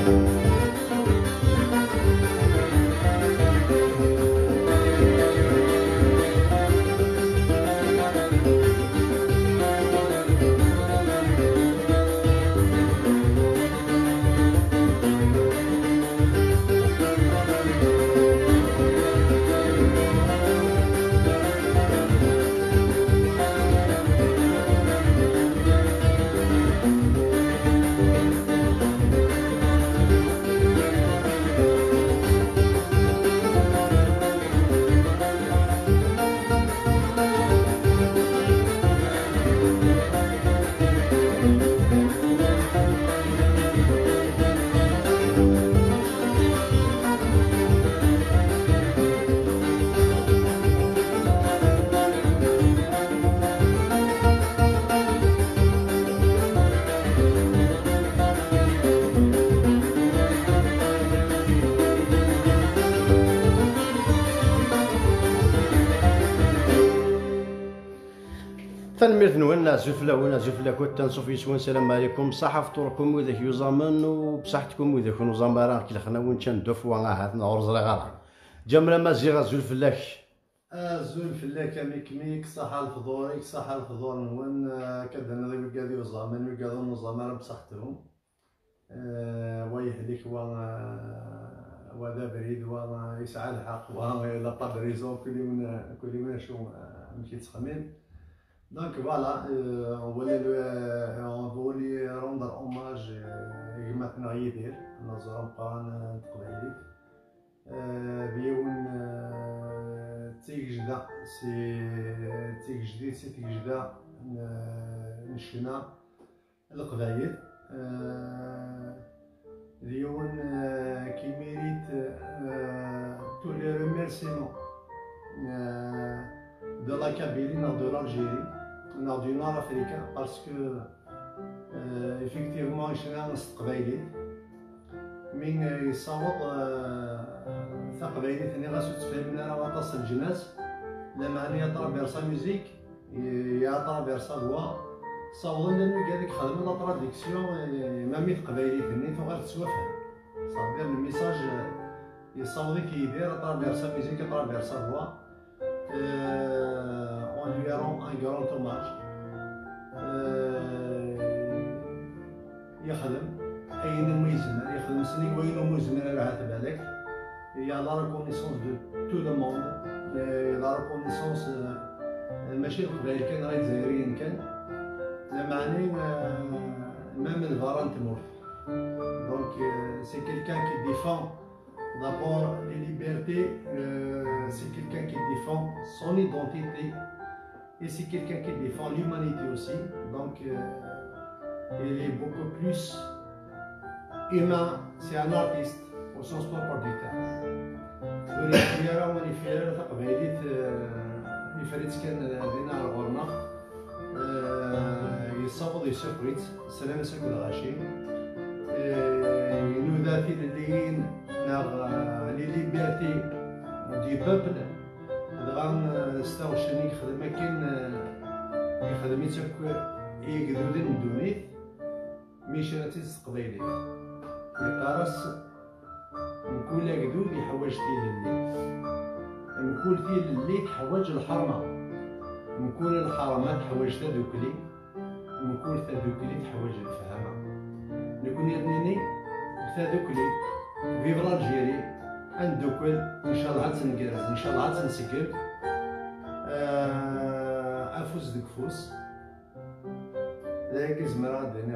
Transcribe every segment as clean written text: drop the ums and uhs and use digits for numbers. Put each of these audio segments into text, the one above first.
تنميرت نوانا زفلا كنت تنصوف يسوان السلام عليكم صحة فطوركم وذاك يوزامن وبصحتكم وذاك نوزامران كي لخنا وين تندف وهاتنا عرز غارة جمرة مازيغا زولفلاك زولفلاك ميك صحة الفضوريك صحة الفضور نوان كدنا ذي وقادي وزامن وقادي نوزامران بصحتهم ويهديك وذا بريد ويسعى الحق وإذا قدر يزور كل من شو مشي تخمين. Donc voilà, on voulait rendre hommage à maintenant يدير نظرا قران تقبيلي ديون تيجدا تيجدا نشنا القبايل ديون qui mérite tous les remerciements de la Kabylie, de l'Algérie, du Nord africain, parce que effectivement, je suis un Qbaïli, mais il صوت ثقبيلي ثاني غاسو تفهمنا راه واطاس الجناس لما أنا يترافيرسا ميوزيك يترافيرسا فوا صوت لأنه قال لك خدم لا تراديكسيون مامي ثقبيلي ثاني تو غير تسوافها صافي الميساج يصوت كي يدير يترافيرسا ميوزيك يترافيرسا فوا on lui rend un grand hommage. يخدم أين ما يزمر يخدم سنين وين ما يزمر على هذا بالك. Il y a la reconnaissance de tout le monde. La reconnaissance ماشي القبائل كان غير الجزائريين كان المعني même الفاران تموت. Donc c'est quelqu'un qui défend d'abord les libertés, c'est quelqu'un qui défend son identité et c'est quelqu'un qui défend l'humanité aussi. Donc il est beaucoup plus humain, c'est un artiste au sens propre du terme. وليفيرا تقبيليت يفريت كان دينا الغرنا يصابط يسافريت سلام سكو الغاشيم ينوداتي للين لي ليبرتي دي بوبل دغان ستاوشني يخدم كاين يخدم يتسكو يقدروا ندونيت ميشراتي القبيلي يقارس نكون قدود يحوج تيل الليل نكون تيل الليل تحوج الحرمة نكون الحرمات تحوج تذوكلي نكون تذوكلي تحوج الفهمة نكون يدنيني تذوكلي فيف الجيري ندوكل ان شاء الله عاد تنقرز ان شاء الله عاد تنسكر افوس ديك فوس لاكي زمرا ديني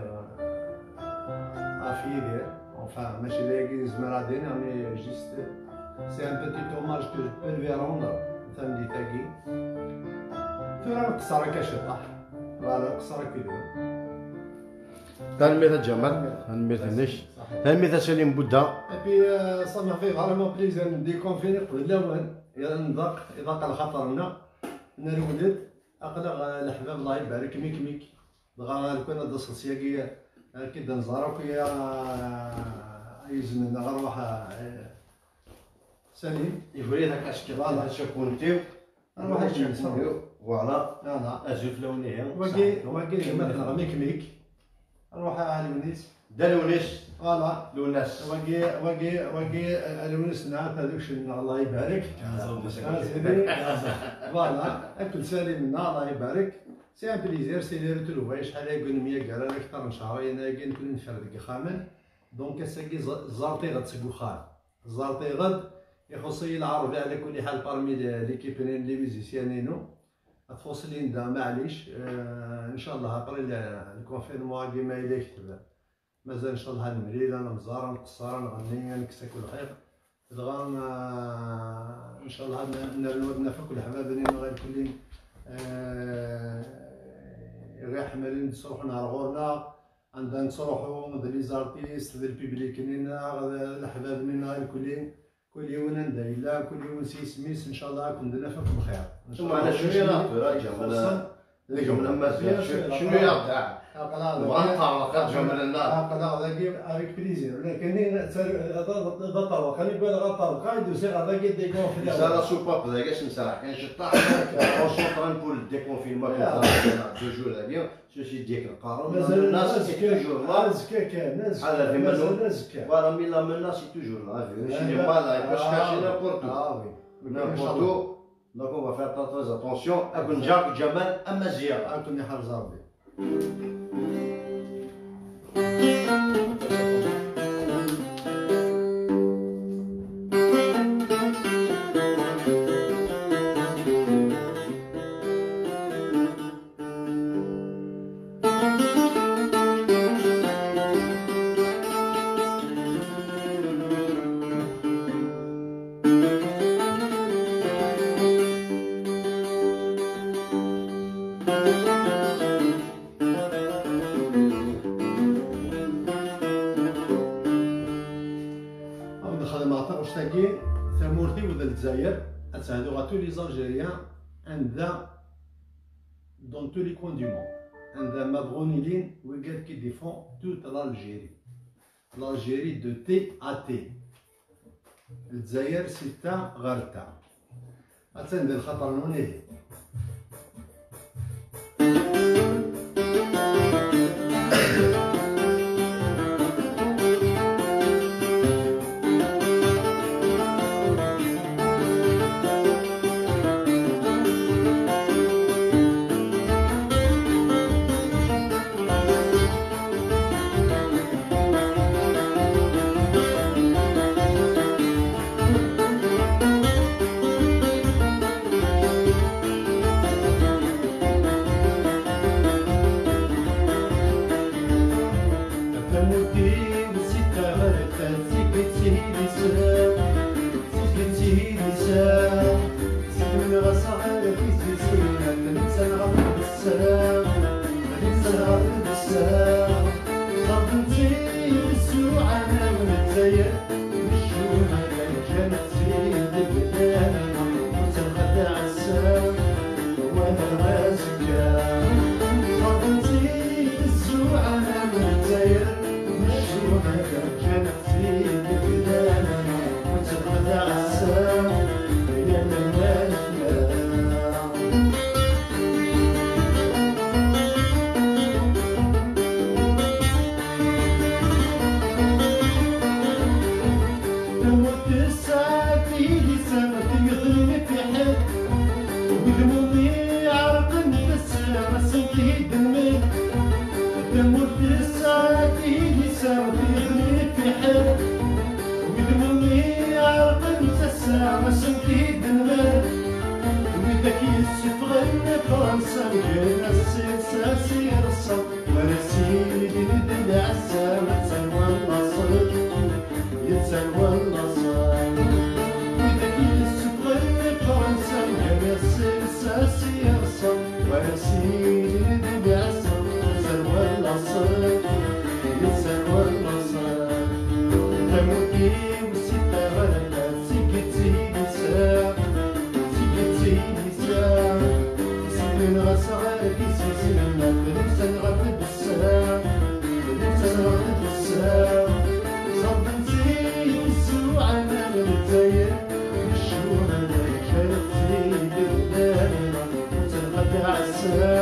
افي دير enfin ماشي لاكي زمرا ديني مي جيست سي ان بوتي اوماج كو جو بو لوي روندر فهمتي تاكي ترى قصرا كشطح فوالا قصرا كيدوي تنمية جمال تنمية نش تنمية سليم بودا ابي صافي في فريمون بليزير نديكونفيني قبل الاول يضاق الخطرنا نرولد اقلق الحباب الله يبارك ميك دغا لو كان هاد السوسياكيه كي نزهرو كي يزمنا غنروح سليم يفري داك اشكال الله شكونتيو نروح نشوفو فوالا فوالا ازوف لونيه واكي مثلا ميك نروح على الونيس دا الونيس فوالا لوناس واقي الونس نعرف هذوك الله يبارك فوالا اكل سالي منا الله يبارك. سي ان بليزير سي لي روتروفاي شحال يقول 100 قرا اكثر من شهرين كاين نكون نفرد خامل دونك اساكي زارتي غد تسقو خال زارتي غد يخصني العربي على كل حال بارمي ليكيبين لي ميوزيسيانينو تفوصلين دا معليش ان شاء الله ابري الكونفينمون كيما الا كتب مازال ان شاء الله نمريل انا مزار نقصر نغني نكسا كل خير دغا ان شاء الله نفك كل حبابنا غير كلين غير حمالين نصروحو نهار غورنا عندنا نصروحو مد لي زارتيست ديال البيبليك نينا الحباب نينا غير كلين كل يوم ندايلا كل يوم سميس ان شاء الله كون نفك بخير. ثم على شنو يا جمال الجمله مزيان شنو يقطع وغنطرق جمل النار هذاك افيك بليزير ولكن هذا طرق انا يقول غنطرق غادي يصير هذاك ديكون في لا سو با هذاك نسرح كان شطح اون سونطران بول ديكونفينمون دو جور هذيا سوسي ديك القارون الناس سي توجور لا زكا كان ناس على مازال زكا فوالا مي لا منا سي توجور لا ماشي با لا باش كاشي نابورتو نابورتو دونك اون فا فير تري اتونسيون اكون جاك جمال امازيغ اكون يحرز ربي. ثمورتي وذا الجزائر هادو غا تو لي زالجيريان عندها دون تو لي كوان دو موند عندها مبغونيين وقال كي ديفون توت l'Algérie de T à T. الجزائر ستة غير تا غتندير الخطر نوني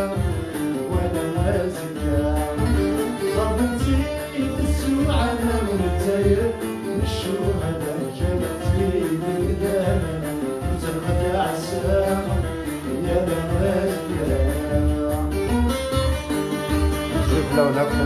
وانا مازال ضربتي بالسوء على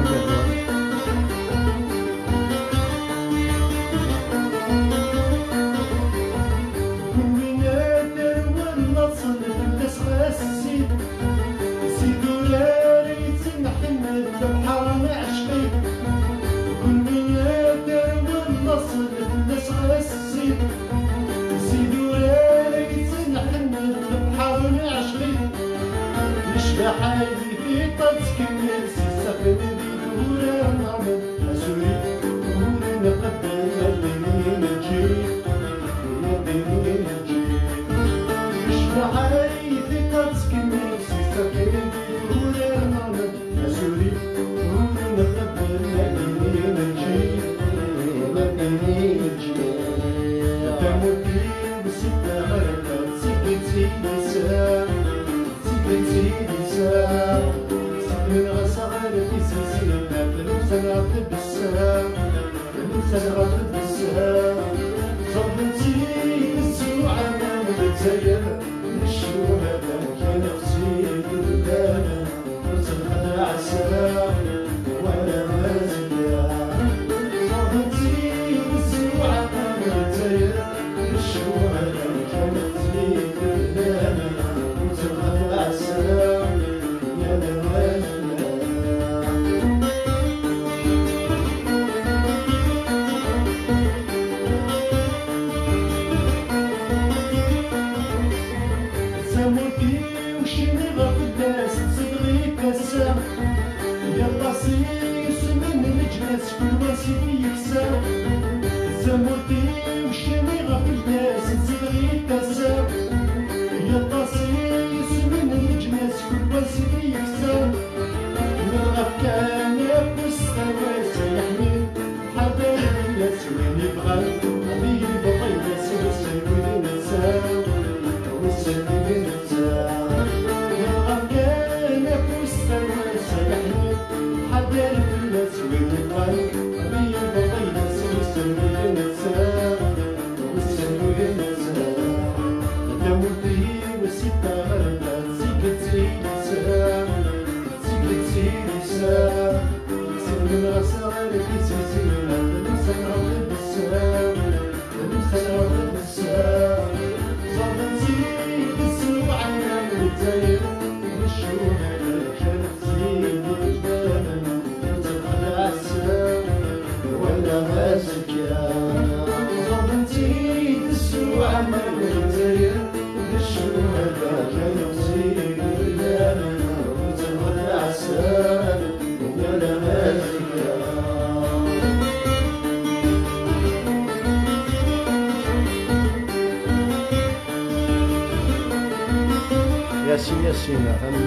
ياسين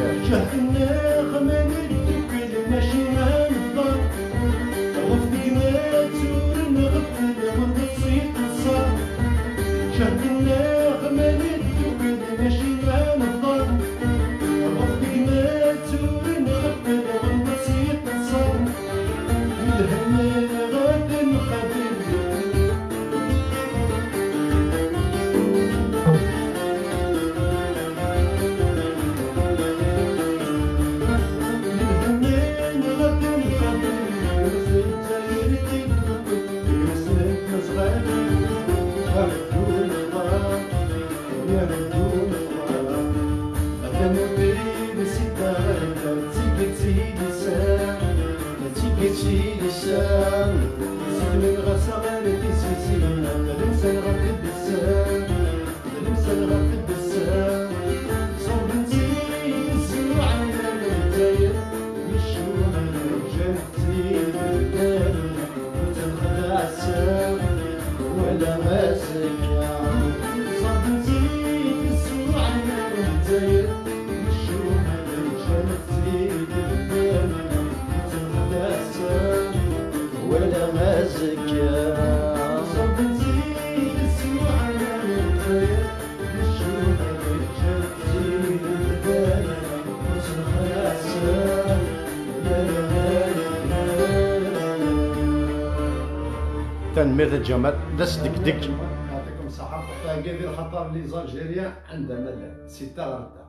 تنمية الجمال داس دك يعطيكم الصحة. كاين خطر لي زالجيريان عندها ملل 6 غردا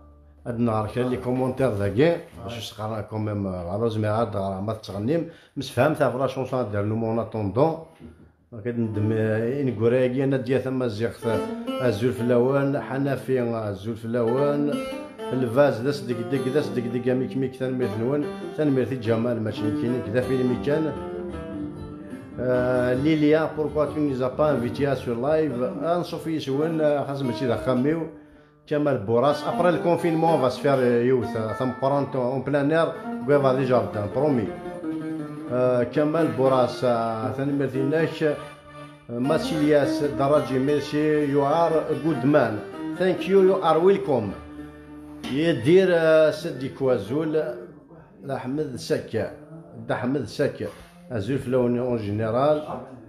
هاد النهار كان لي كومونتير ذاكي باش تقرا كوميم على زمير عاد ما تغنيم مش فهمتها في لا شونسون ديال نو مون اتوندون كندم ان كوراكي انا ديال ثما زيغت الزول في اللوان حنفي الزول في اللوان الفاز داس ديك ديك داس ديك ديك ميك ميك تنمير نون تنمير الجمال ماشي كاين كذا فيلم كان ليليا بوركوا تو نيزا با انفيتيا سور لايف نشوف يسون خاص ماشي ذا خاميو كمال بوراس ابري الكونفينمون فا سفير يوث ثم برونتو اون بلان اير كويفا دي جاردان برومي كمال بوراس تنمير تيناش ماسيلياس دراجي ميرسي يو ار جود مان ثانك يو ار ويلكم يدير سدي كوازول احمد سكا احمد سكا ازول فلاون اون جينيرال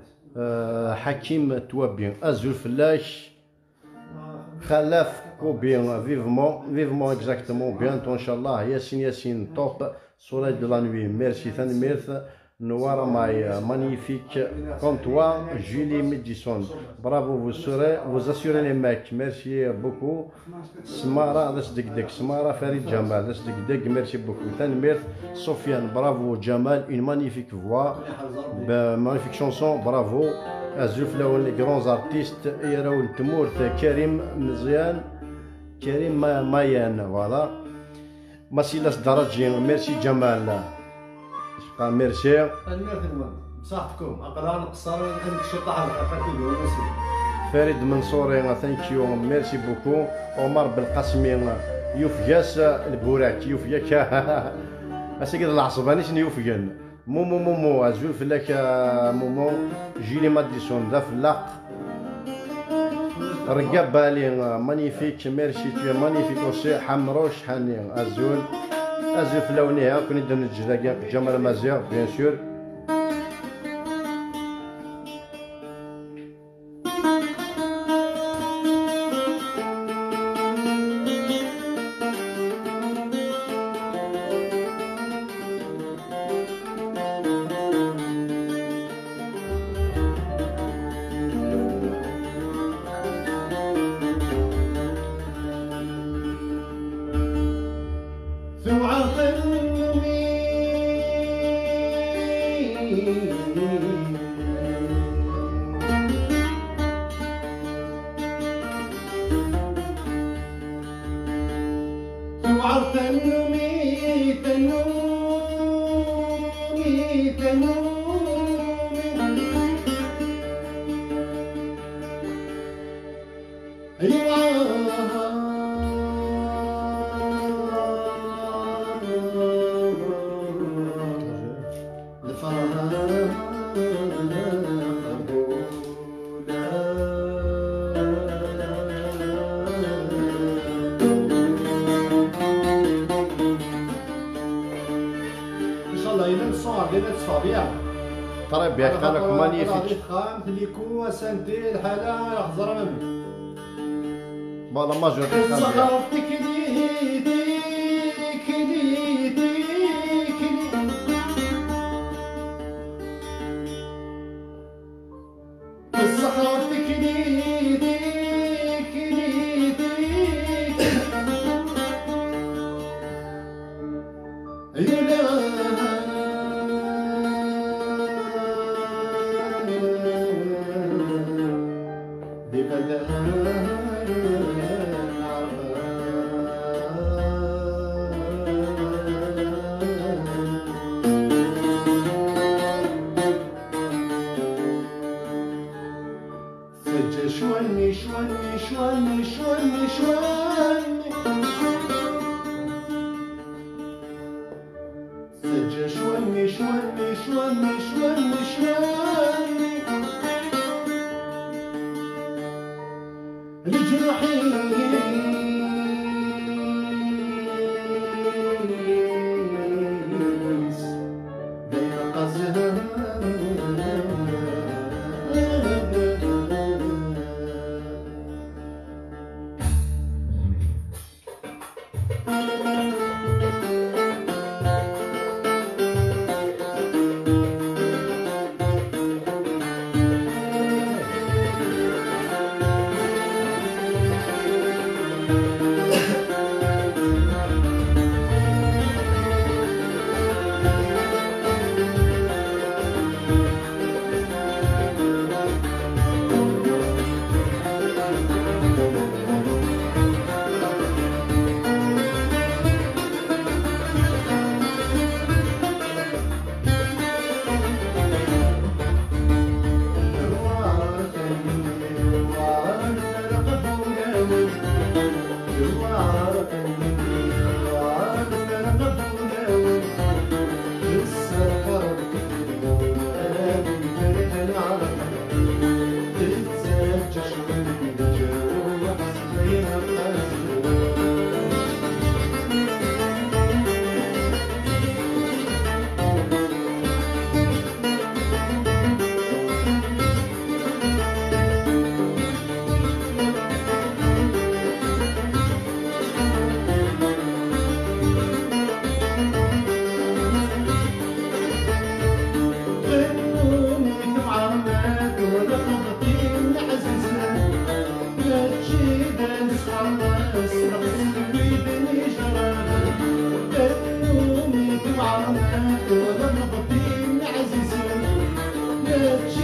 حكيم توابين ازول فلاش خلاف كوبين فيفمون اكزاكتومون بيانتو ان شاء الله ياسين توب سولاي دو لا نوي ميرسي ثاني ميرث نوار ماي مانيفيك كوم توا جولي ميديسون برافو vous assurez les mecs merci beaucoup سمارة داس ديك ديك سمارة فريد جمال داس ديك ديك ميرسي بوكو ثاني ميرث سفيان برافو جمال اون مانيفيك فوا مانيفيك شونسون برافو ازول فلاون لي كرون ارتيست يراو التمورت كريم مزيان كريم مايان فوالا ماسيلاس درجي ميرسي جمال ميرسي الميرث بصحتكم اقران قصار عندك الشطح الخفيف فريد منصوري ثانك يو ميرسي بوكو عمر بالقاسمي يوفياس البوراك يوفياك اسا كذا العصباني شنو يوفيان مومو ازول فلاك مومو جيلي ماديسون ذا فلاق رقاب بالي مانيفيك ميرسي تو مانيفيك اوسي حمروش حنين ازول فلاونيها كون ندير الجزائر جمال مازيغ بيان سور طريب ياك قالك مانيفيك خام تليكو سانتي الحاله يحضر مني فوالا ماجور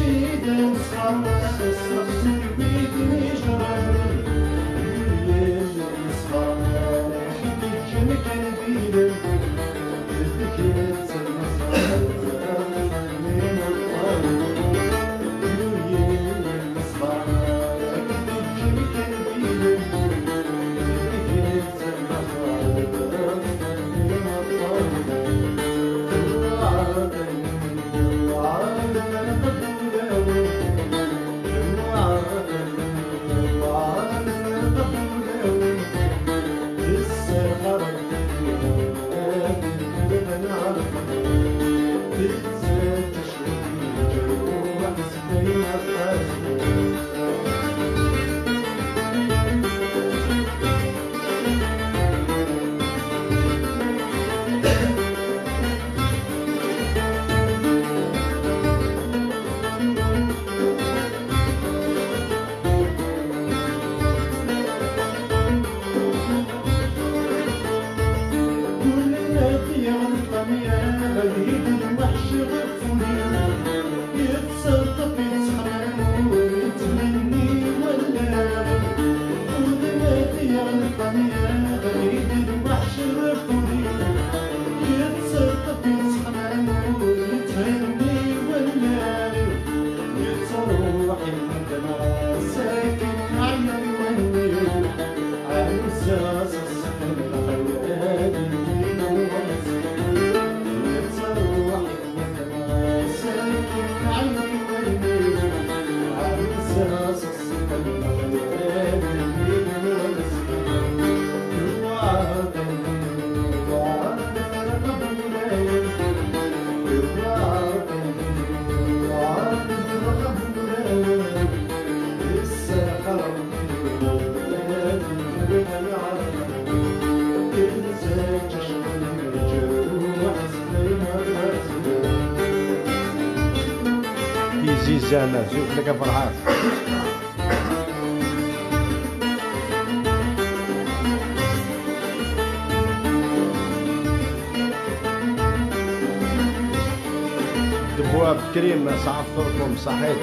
زيزانة زوج لك فرحات. دبوها بكريم صعفتكم صحيت.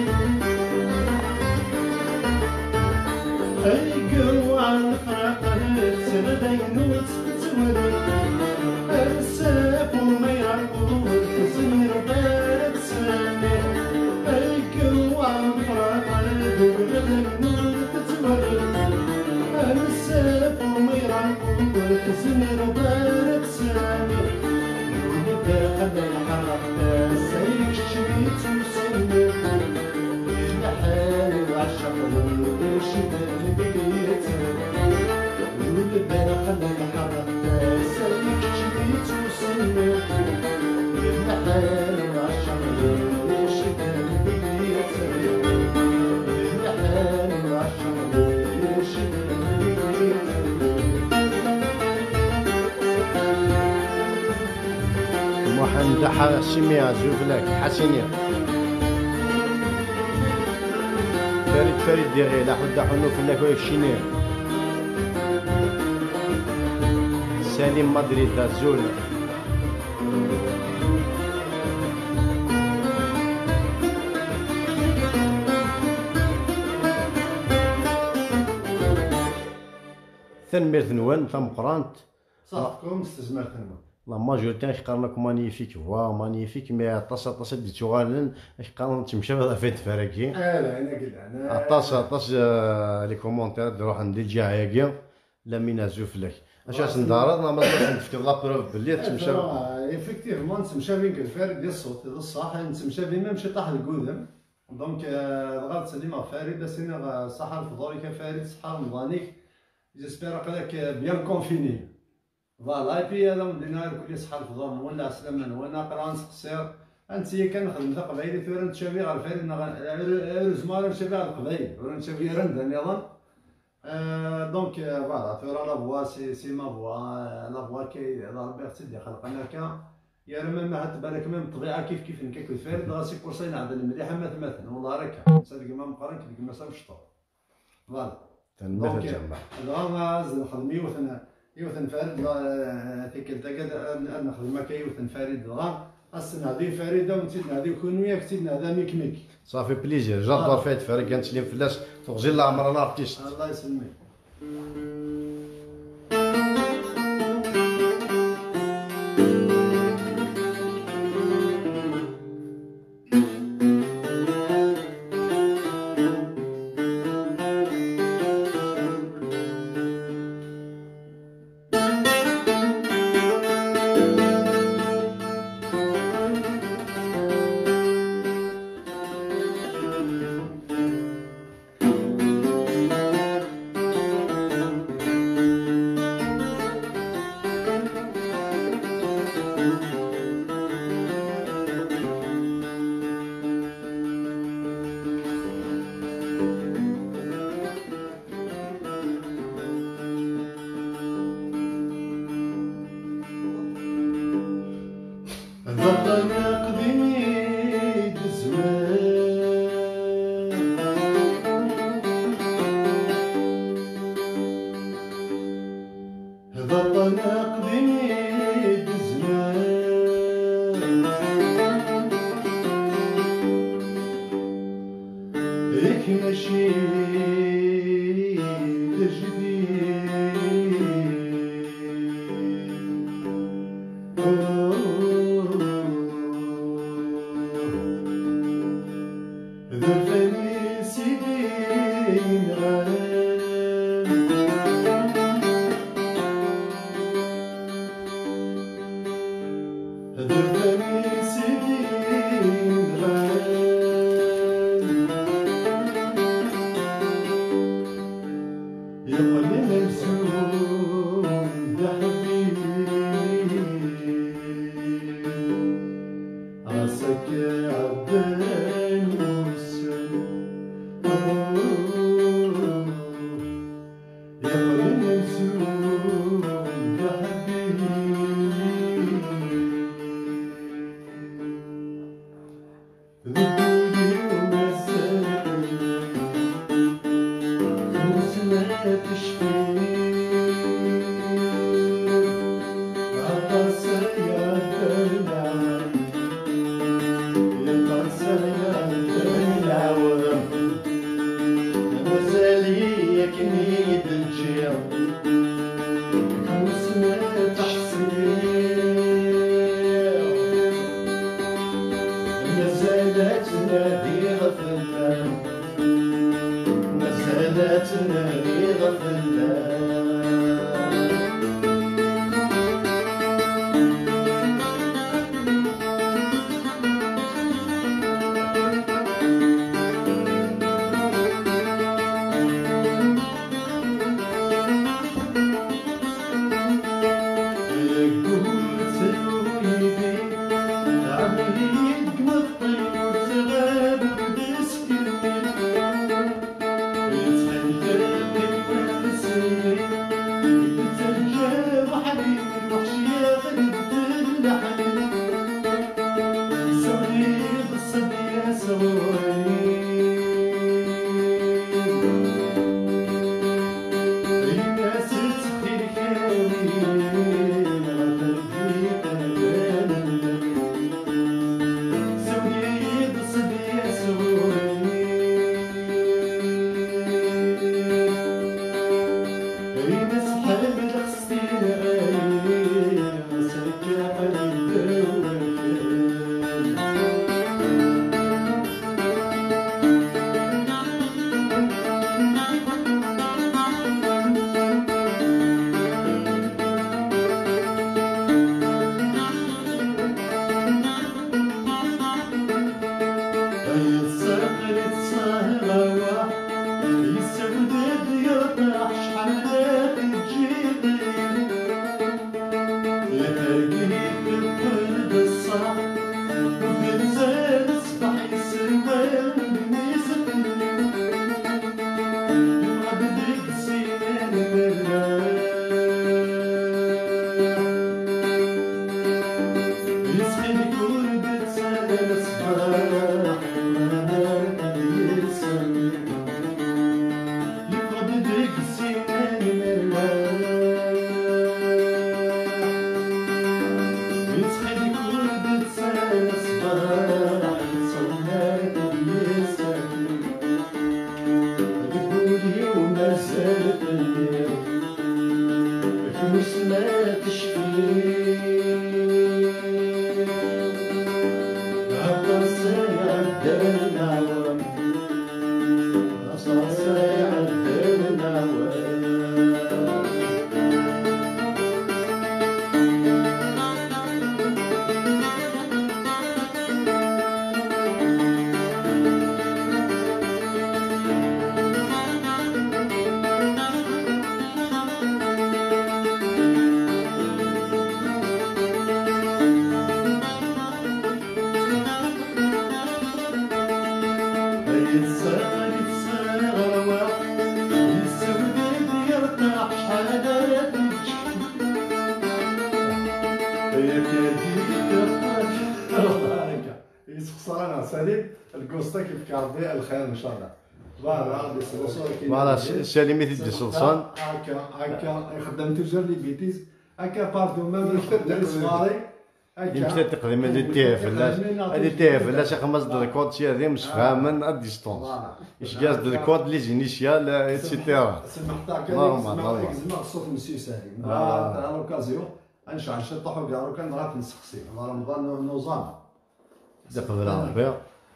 القوة عن فرقة سندين وتتولد الساق وما يعقول تزمر بارك سامي. القوة عن فرقة سندين وتتولد الساق وما يعقول تزمر بارك سامي. ولد خلى الحرق سيك شريت وسمي الحالي وعشق الشباب بيتي. ولد خلى الحرق سيك شريت وسمي الحالي وعشق الشباب بيتي. الحالي وعشق الشباب بيتي. محمد حاسمية زوفلك حسينية فريد ديغي لا حد حنو في لك ويكشينير سالم مدريد الزول ثنمير ثنوان ثم قرانت صافكم استزمرت انا لا ماجورتي يقارنك مانيفيك فوا مانيفيك مي طاس دي تشوغالن يقارن تمشى في فراكي لا انا كذا انا طاس لي كومونتير نروح ندير جايكي لا مينا زوفلك اش ندار ما نفكر لا بروف بلي تمشى ايفيكتيفمون تمشى بينك الفارد ديال الصوت هذا الصح تمشى بين ما مشي طاح القدم دونك الغلط سليمه فارد سينا صح الفضولي كفارد صح رمضانيك جيسبير قالك بيان كونفيني فوالا بي هذا مدينا كل صحة الفضول ولا سلمان وانا قران قصير انت كنخدم ذا قبايلي ثورا نتشافي على الفارد روزمار نتشافي على القبايل ولا نتشافي رند نظام دونك فوالا ثورا لا فوا سي ما فوا لا فوا كي ربي اختي خلقنا كا يا راه ما هاد بالك ميم الطبيعه كيف نكاكل الفارد راه سي كورسين عندنا مليحه مثلا والله راك صدق ما مقارن كيف ما سامش فوالا تنبه الجمع الغاز نخدم يوثن فارد تيكل تاكد نخدم هكا يوثن فارد الغا السنة هذه فارده ونسيت هذه كون وياك سيدنا هذا ميك صافي بليزير جابر فايت فرق كانت لي فلاش تغزي الله عمر الله ارتيست. الله يسلمك. ضلنا قديم الزمان ضلنا قديم الزمان هيك ماشي ذرفني سيدي الغرام ذرفني سيدي الغرام يا ولي ممسوم يا حبيبي عساك عبان نزلتنا بغفلة see يتساغ رواح يسود يرتاح حالاتك يا كادي يسخسر سالي الكوستا كيف كاربي الخير ان شاء الله. فوالا دي سولسيون فوالا سالي دي سلطان هكا يخدم توجور لي بيتيز هكا باردو ميم نخدم صغاري يمكن تقدم هذه تيه فلاش هذه تيه فلاش خمس دركود شي هذه مش فاهمن ا ديستونس اش جاز دركود لي زينيسيال ايتترا سمحت نورمال كان نورمال يسمع الصوت مسيو سالي على لوكازيون نشعل نشطحو كاع كان غادي نسقسي رمضان نوزان دق بالعربيه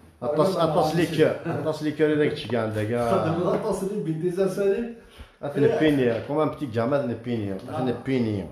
اطاس لي كاري داك الشيء كاع عندك خدم الطاس لي بيتيز سالي اثني بيني كوم ان بتي جامع اثني بيني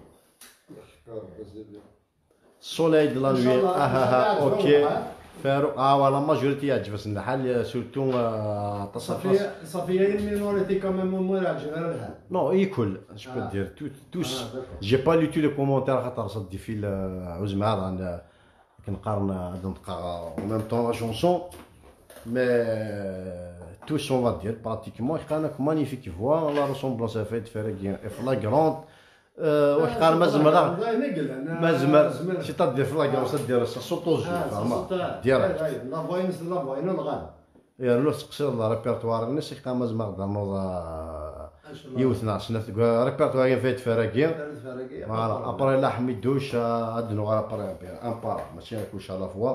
السوليي دو لا نوي اوكي فاروق فوالا ماجوريتي يعجبس الحال سورتو صافي هي المينوريتي كمان مراجع غير الحال نو ايكول اش بو دير توس جي با لو تو لي كومونتير خاطر صدي في عوز مع انا كنقارن نطقا او ميم طون لا شونسون مي توس اون فا دير براتيكمون كانك مانيفيك فوا لا ريسومبلونس فايت فرق لا كروند واش قال ما زمر شي تدير في لاكروس دير سوطو جو فاهمه ديريكت لا فاينس لا فاين الغال يا لو تقصير لا ريبرتوار الناس كان مازال نقدر نوض يوثنا سنه ريبرتوار فايت فراكي فوالا ابري لا حميدوش ادنو غير ابري ان بار ماشي كلش على فوا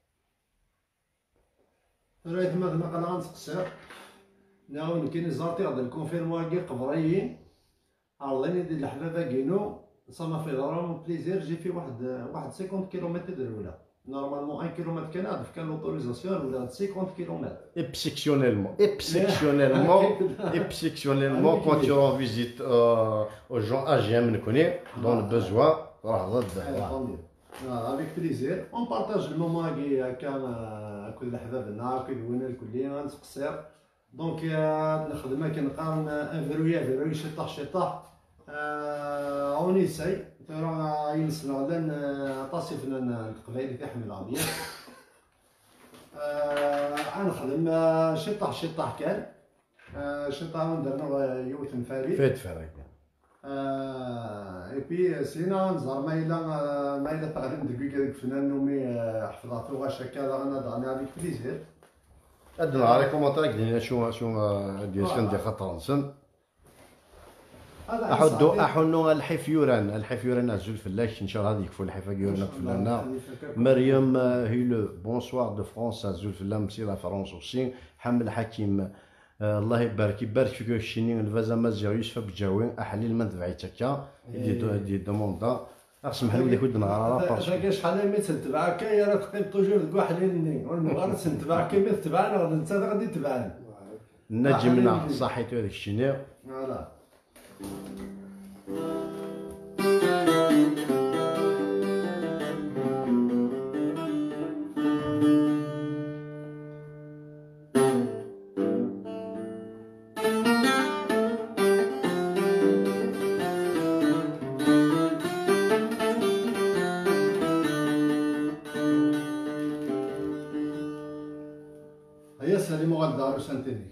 رايت ما قال غنسقسي ناون كاين زارتي غادي الكونفيرمواكي قبريين الله يدير الحبابه كينو صما في ضروري بليزير جي في واحد 50 كيلومتر الاولى نورمالمون 1 كيلومتر كان لوتوريزاسيون ولا 50 كيلومتر اكسبسيونيلمون كون tu rends visite aux gens âgés نكوني دون البزوا راه ضد افيك بليزير اون بارطاج المومون كي هكا كل حبابنا كل وين كل غنسقسير دونك الخدمه كنقارن فيروي شطح اوني ساي ترى ينسنا لان طاسفنا القبائل في حمل العربيه غنخدم شطح كان شطح درنا يوت مفاري فات فرق اي بي سينا نزار ما الا تعلم دقيقه ديك الفنان نومي حفظاتو غاش هكا غنهضر عليك بليزير ادنا على كومونتير ديالنا شو ديال شكون ديال خاطر نسن احنو الحفيوران عزول فلاش ان شاء الله غادي يكفوا الحفا كيورنا فلانا مريم هيلو بونسوار دو فرانس عزول فلا مسيره فرنسا اوسي حمل حكيم الله يبارك فيك الشيني الفازا مازيغ يوسف بجاوين احليل ما تبعيت هكا دي دوموندا اسمح لي وليك ود نغرا باسكو شحال ما تنتبعك يا راه تقيم توجور تقول حليلني ونبغى نتبعك كيما تبعنا غادي انت غادي تبعنا نجمنا صحيتو هذاك الشيء فوالا هيا سليم غدار وسنتيني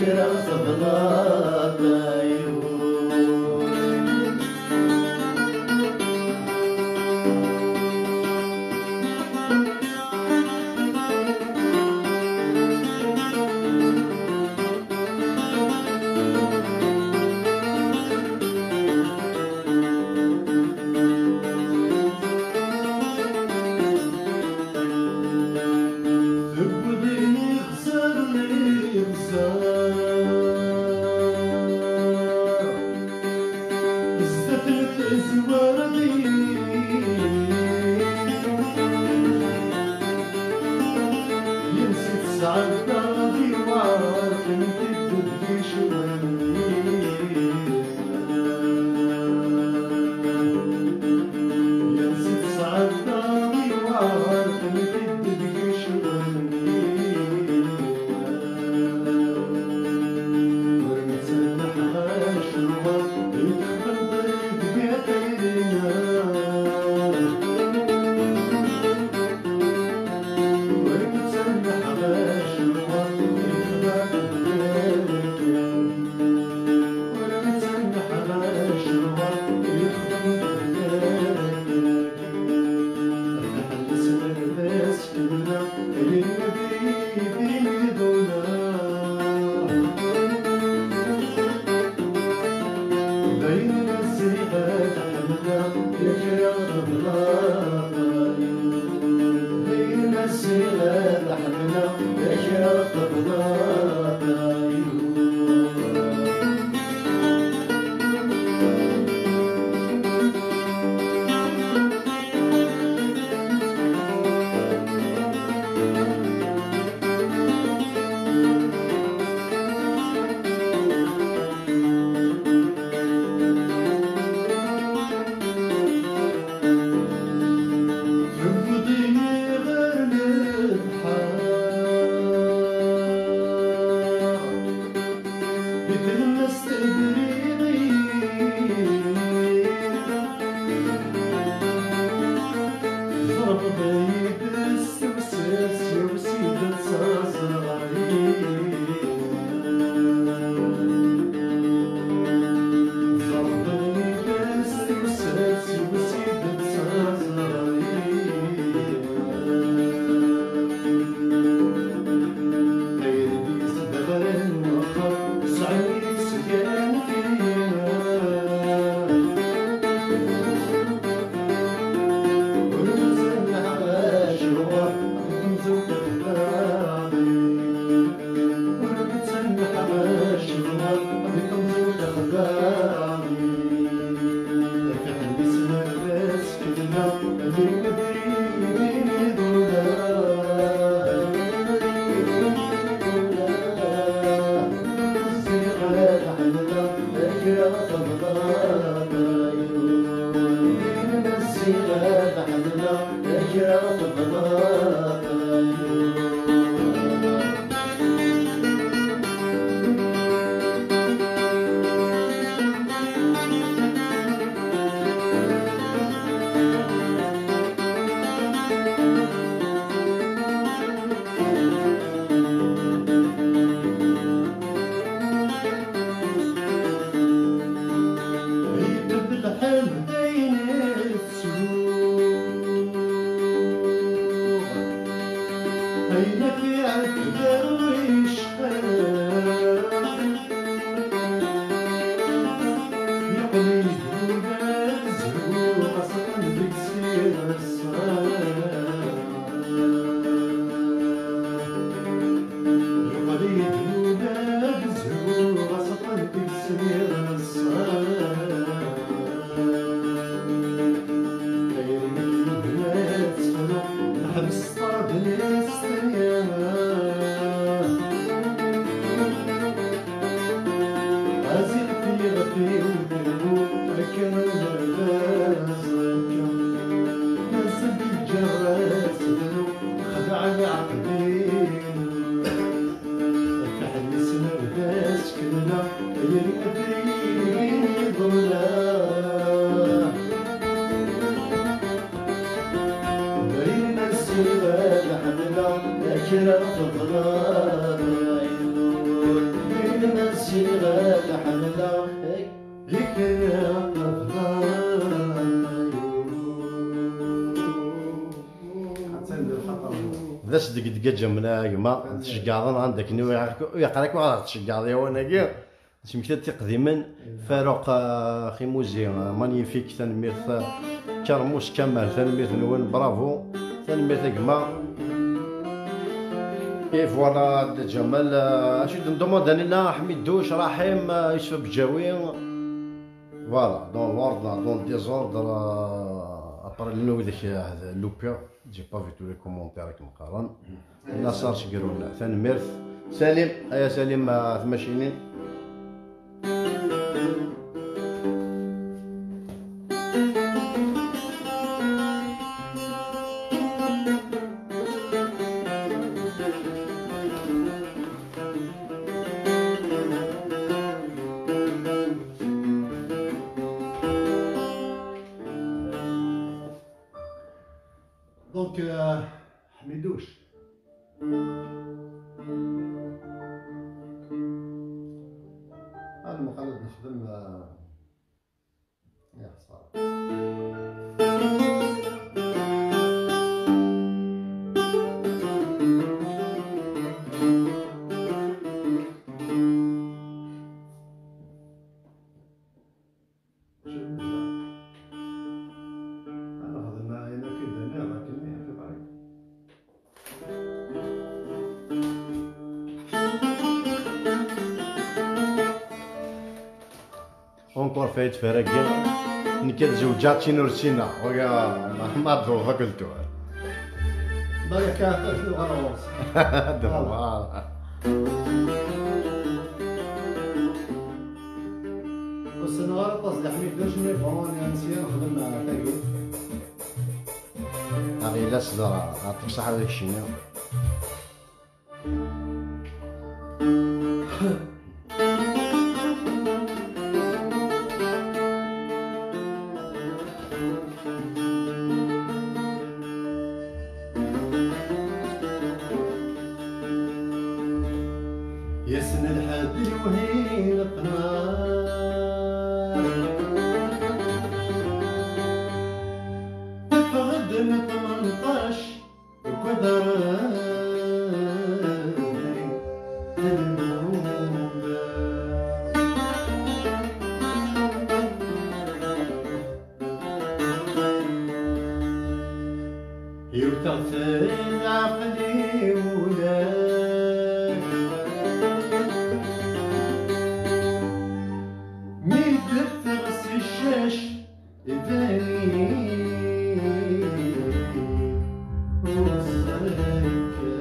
ذكرى صبرات عيون ثبني خسرني خسار ازدفلت ازواردي ينسيت سعد داري وعارف انت بدي شوي ينسيت سعد داري وعارف انت بدي شوي المسيرة تحملها يكرا بدا صدق دقا جمنا كما تشقاضن عندك نو يقراك واحد تشقاض يا وناكي سمكتا تقديما فاروق اخي موزي مانيفيك تنميرت كرموس كمال تنميرت نون برافو تنميرت كما اي فوالا جمال اش ندوموند لنا حميد دوش رحيم يوسف بجاوي فوالا دون لوردر دون ديزوردر ابري لنو ذاك لوبيا جي با في تو لي كومونتير كيما قارن نصر شكرونا تنميرت سليم يا سليم تماشيني دونك حميدوش انا مخلد نخدم يا خساره اونكور فايت فراكي نكاد زوجاتي نورسينا ويا ما ضو فاكلتو ضايع كانت في الغراوس دابا بس انا غلط قصدي حميدوش مي فروني نسيان نخدم مع تاكي اغي لا صدر عطيك صح هذاك الشيء يسن الحد وهين القنار تفغدن 18 وقدر يوتغفل عقلي ولا الشاش يباني وصلك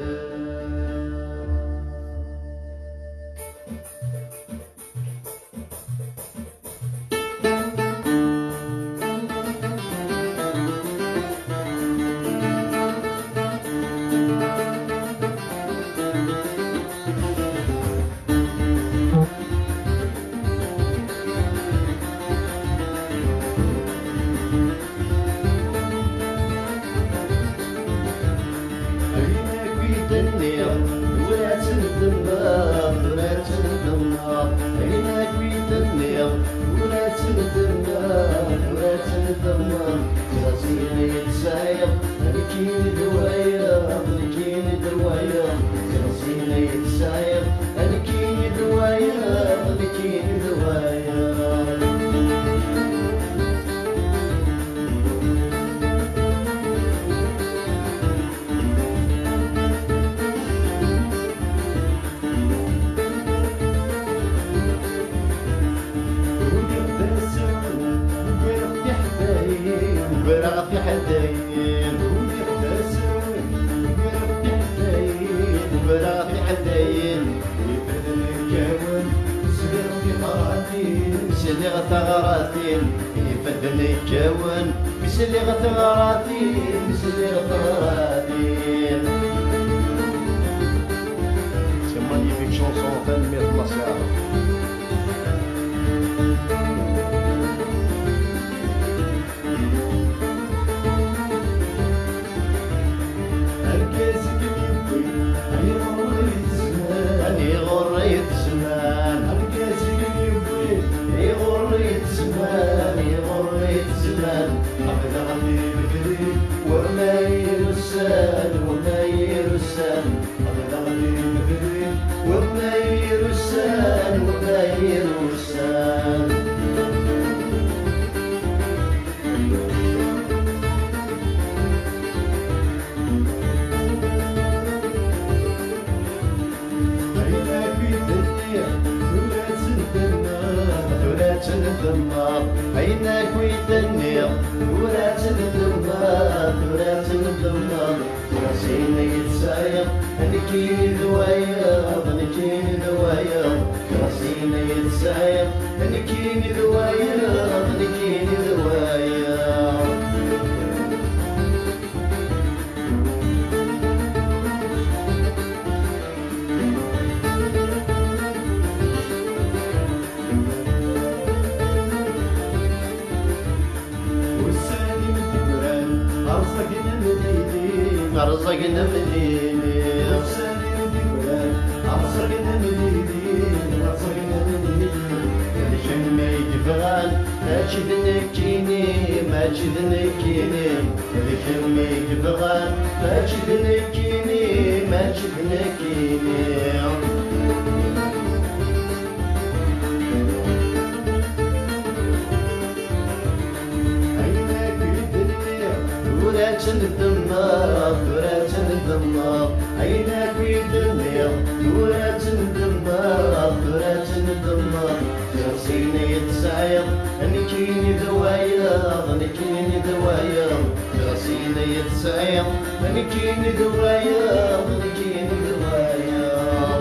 برا في حدين برا في حدين يفدن الكون سلغ ثغراتين يفدن الكون بسلغ ثغراتين بسلغ ثغراتين سما يفيك شونسون تنمية المسيرة غريت زمان الدمار عينك ويتنير ورات الدمار ورات الدمار راسينا يتسايق نكين ذوايا نكين ذوايا راسينا يتسايق نكين ذوايا نكين ذوايا رزقنا مديني رسالي ودبران رزقنا مديني رزقنا مديني الجن ما يدفغان ما تشدنكيني ما تشدنكيني الجن ما يدفغان ما تشدنكيني ما تشدنكيني ورات الدمار ورات الدمار عينك ويدنيا ورات الدمار ورات الدمار راسينا يتسايق نكيني ذوايا نكيني ذوايا راسينا يتسايق نكيني ذوايا نكيني ذوايا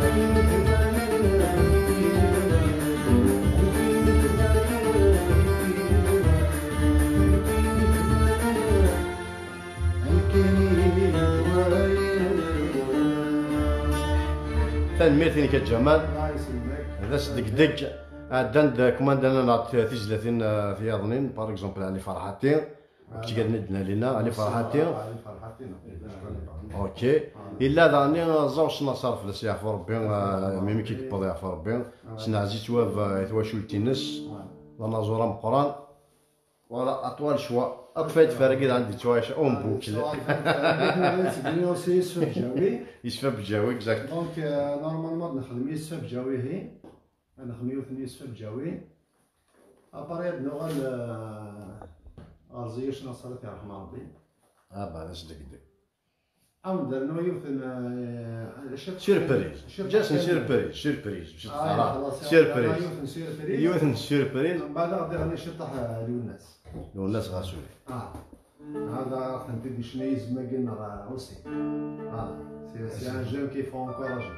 تنميتني كجمال الله يسلمك. هذا صدق عندنا كماندانا نعط تيجلاتين في يظنين باغ اكزومبل علي فرحتين كي قال ندنا لينا علي فرحتين اوكي الا داني زوج نصار فلس يعفو ربي ميمي كي كبر يعفو ربي سنا عزيز واف يتواشول تينس لانا زورا مقران ولا اطول شوا افايت فرقيد عندي تواش اون بوكل يسفى بجاوي يشفى بجاوي اكزاكت دونك نورمالمون نخدم يسفى بجاوي هي نخدم يسفى بجاوي اباري نوغال غازيش نصرت يرحم ربي بعد صدق عمدا نو يوثن سيربريز جاسن سيربريز سيربريز سيربريز يوثن سيربريز من بعد غادي غادي نشطح للناس والناس غاسولي هذا خنتي شنو يزما قلنا راه اوسي سي ان جون كي فون انكوراجي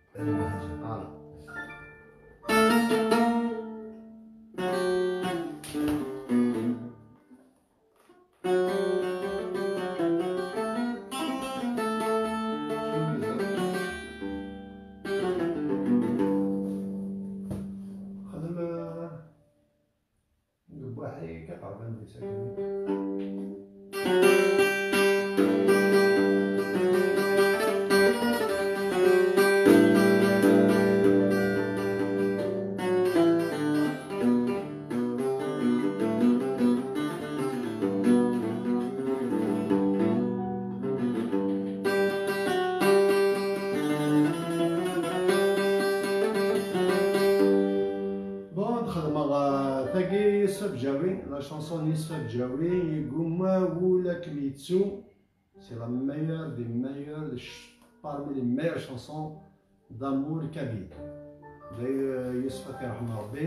يسفى بجاوي لا شانسون يسفى بجاوي قوما ولا كليتسو سي لا ميور دي ميور بارمي لي ميور شانسون دامور كابيل يسفى كيرحم ربي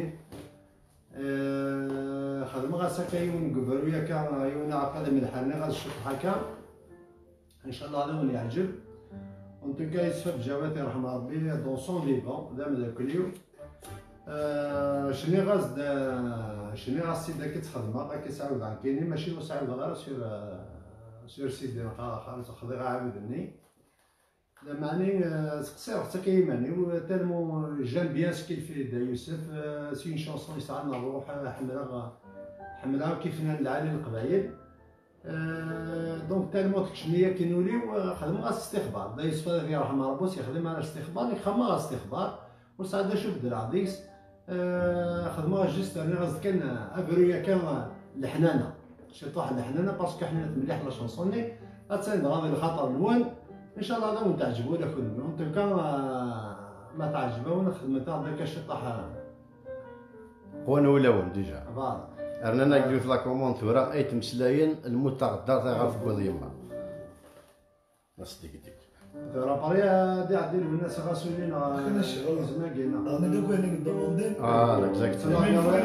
خدم غا ساكا يون قبر ويا كان يون عقد من الحنة غا الشوف هكا ان شاء الله هذا هو اللي يعجب ان توكا يسفى بجاوي يرحم ربي دون سون فيفون دام ذاك اليوم شني غاز شني غاز سيدا كتخدمها غا كيسعود عن كاينين ماشي مساعد غير سير سيدي خالص خذي غا عاودني معني تقصير حتى كيماني وتالمو جان بيان سكيل في دا يوسف سي اون شونسون يسعدنا الروح حملها كيفنا العالي القبايل دونك تالمو تكشنيه كينوليو خدم غا استخبار دا يوسف يرحم ربو يخدم على الاستخبار يخدم غا استخبار وسعد شوف درعديس خدموها جيست انا غاز كان افرويا كان الحنانه شي طاح الحنانه باسكو حنا مليح لا شونسوني غاتساند غادي الخطر الوان ان شاء الله هذا وين تعجبوا لك انت كان ما تعجبوا خدمتها داك شي طاح وانا ولا وين ديجا فوالا رنا نقولوا في لا كومون ثورا اي تمسلاين المتغدر تاع غاف بوضيما نصدق ديك راباري دي عدي الناس غاسولين زمان كاينه انا دوك انا ندوموندي اكزاكتلي.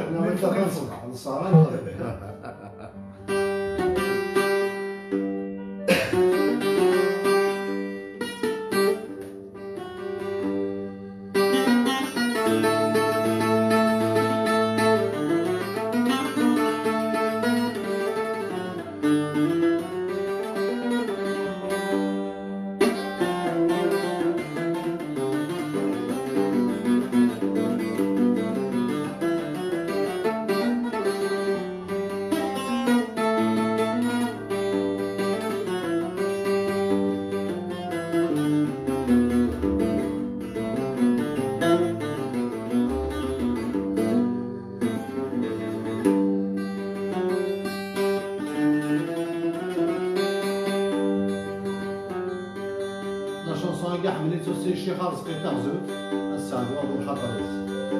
لا شونسون كاع حمليتو سي شي خالص كي تغزوت السعد والله الخطريس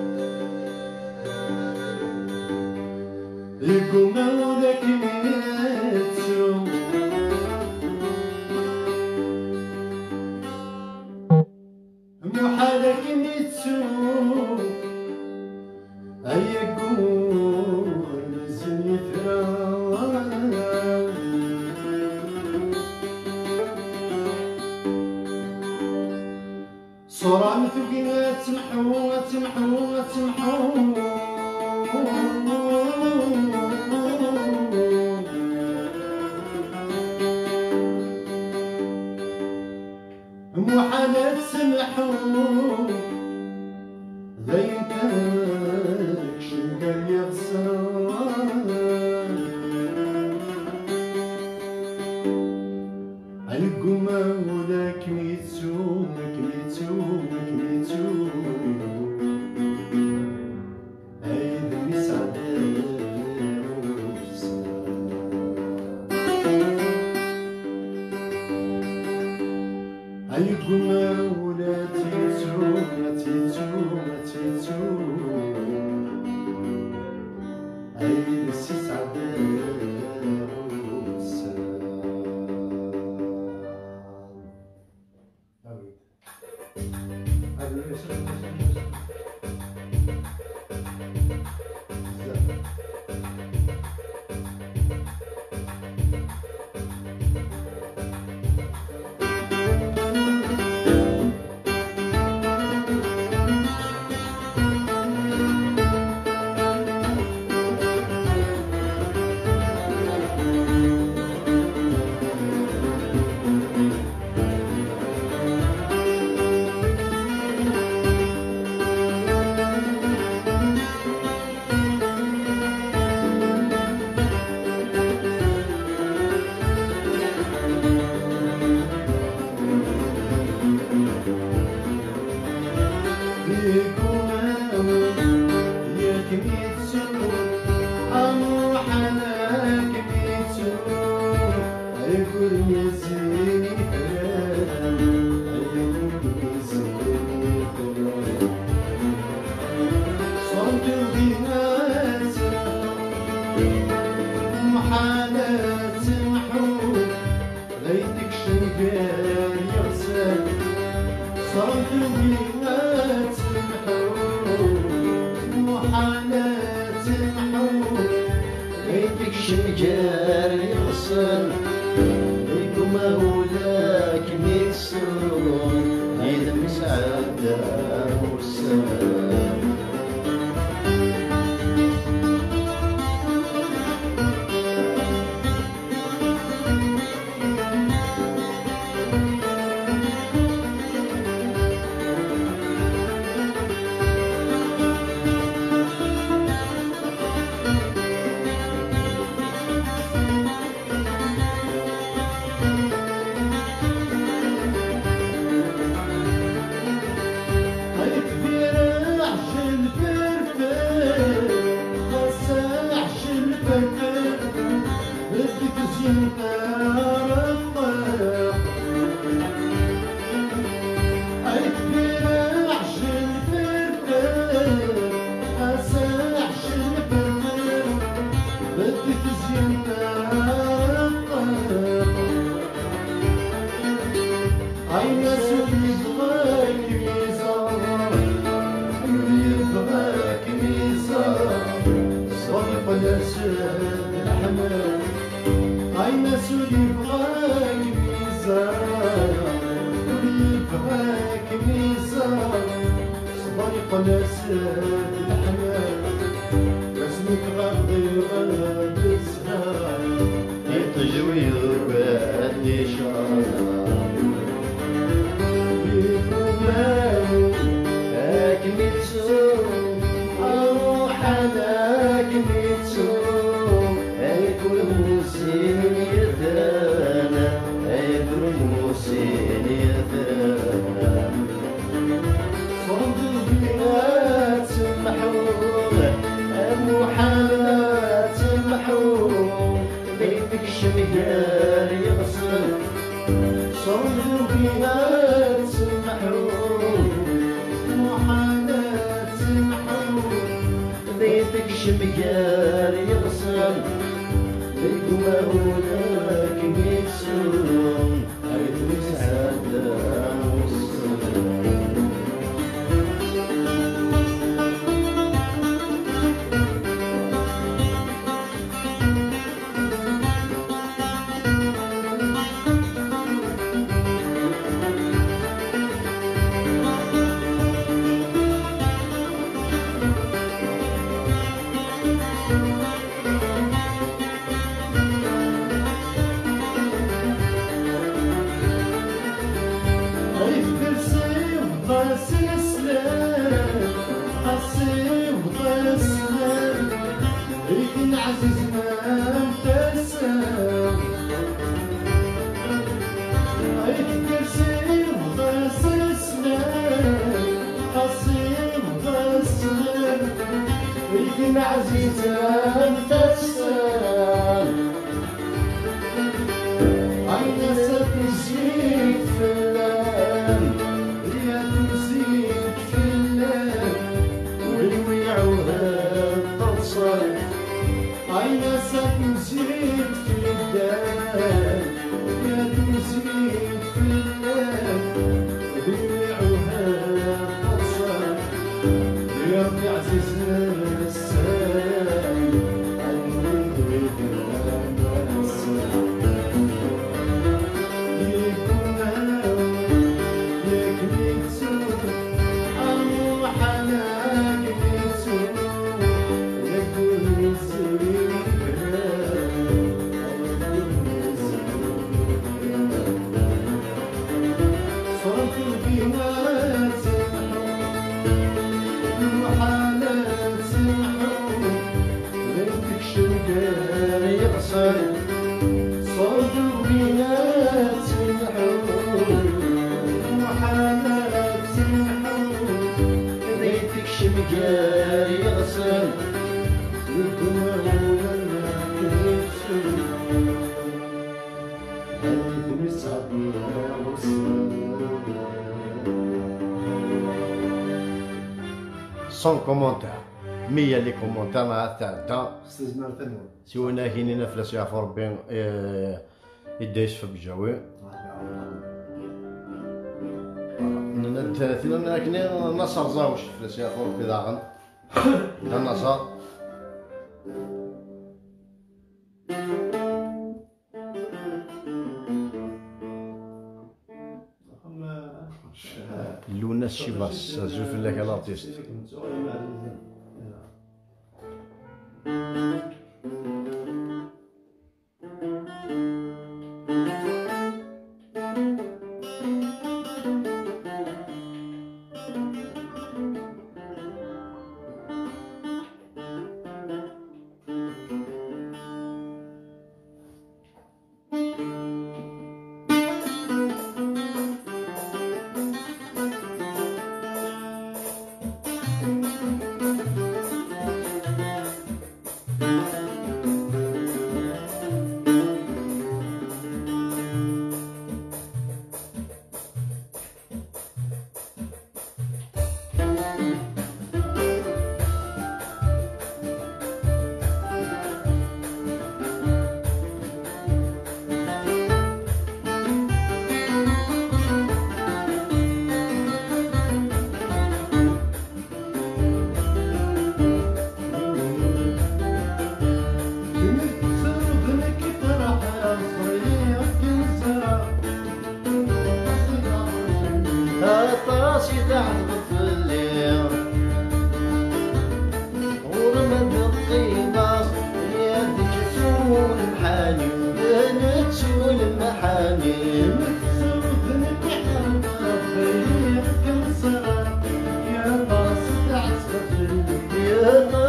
يقوم ولك ميتسو محالك ميتسو أي قول زني صورة مثقنا تمحو تمحو تمحو محالة تسمحو ذينتك شنقل يغسان القمة ولا كميتو كميتو كميتو عيد مسعد القمة ولا تيتو ما تيتو ما تيتو عيد مسعد شجار يغصن ليكم مولاك ميسرون عيد مسعد والسلام. نسد الحمام عين سولي بغاك ميزان بغاك ميزان صديق نسد الحمام اسمك غادي غاد الزهر يتجوي بعدي شرار هاك ميتسوم اروح هذاك ميتسوم هيكون موسين يثانا هيكون موسين يثانا صرت البيئات محرومة محالات محروم بيتك شميال يغسل صرت البيئات محروم محالات محروم بيتك شميال يغسل بيكم هناك ميتسون هيكون سعادة والسلام عزيزة تسال عين ستزيد في اللام هي تزيد في اللام والويعوها توصل عين ستزيد في الدم هي تزيد في اللام بيوعوها توصل يا ابن عزيزنا سون كومونتير 100 لي كومونتير مع الثالثة استزمان تنور سيونا كاينين فلاس يعرفوا ربي يدا يشفى بالجوي ثلاثين كاين نصر زاوش فلاس يعرفوا ربي داغن النصر لونا الشيباس زوف لك الارتيست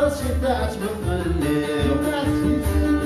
راسي تعتبر بالليل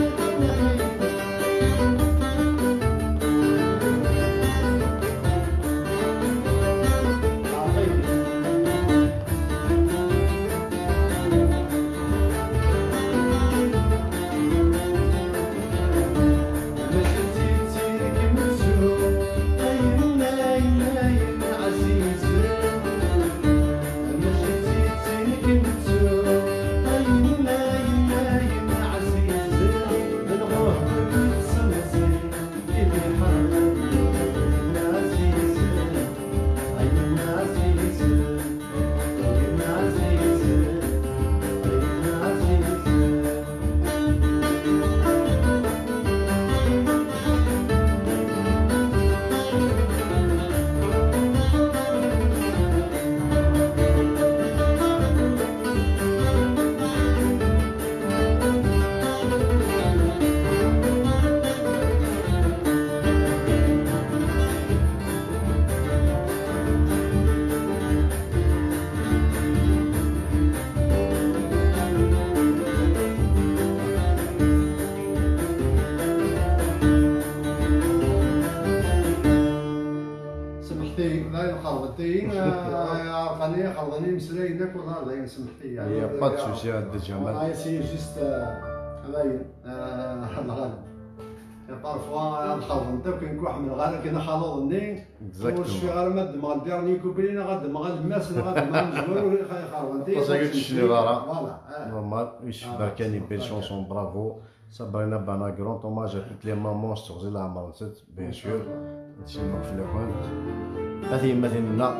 خلطني مسلاي داك والله زين سمحتي يعني يا با تسوسي هاد الجمال والله سي جيست باين هاد الغالب بارفوا الخلط انت كاين واحد من الغالب كاين خلطني واش في غير ما دمغ الديرني كوبرين غدمغ الماس غدمغ الجوار ولا خلطني بصح قلت شنو غارة فوالا نورمال ويش بركاني بيل شونسون برافو صابرينا بانا كرون طوماج ا توت لي مامون ستغزي العمر نسيت بيان سور هادشي المغفلة كنت هذه مثلنا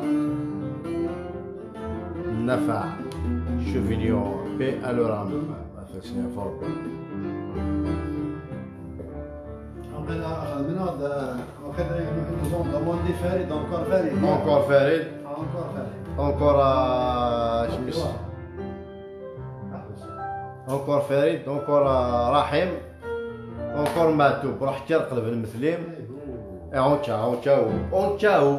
نفع شوفيليون بي الورام فاسين فور بي من هذا وكذا نحن دوموندي فريد اونكور فريد اونكور فريد اونكور فريد اونكور شمس اونكور فريد اونكور رحيم اونكور ماتوب روح كرقلب المثليم اونتشاو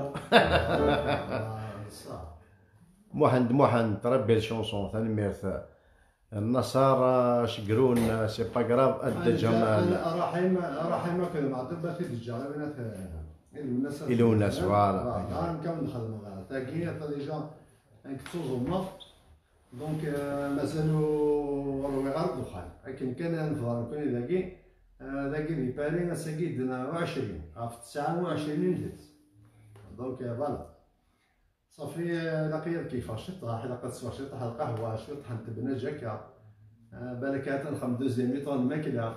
محن تربي الشونسون ثاني ميرث النصارى شقرون سي با كراف ادى جمال رحيم كذا معطبه في الجاره بينات الوناس فوالا انا كم نخدم معاه تاكي ديجا كتوزونا دونك مازالوا روي غير الدخان لكن كان نفضل كون ذاكي لي بالي ساكي دنا 20 في 29 جلس دونك فوالا صافي لقيت كيفاش طاح لقيت سوا شي طاح القهوه شي طاح تبنى جاكا بالك هات نخدم دوزيام ميطون الماكله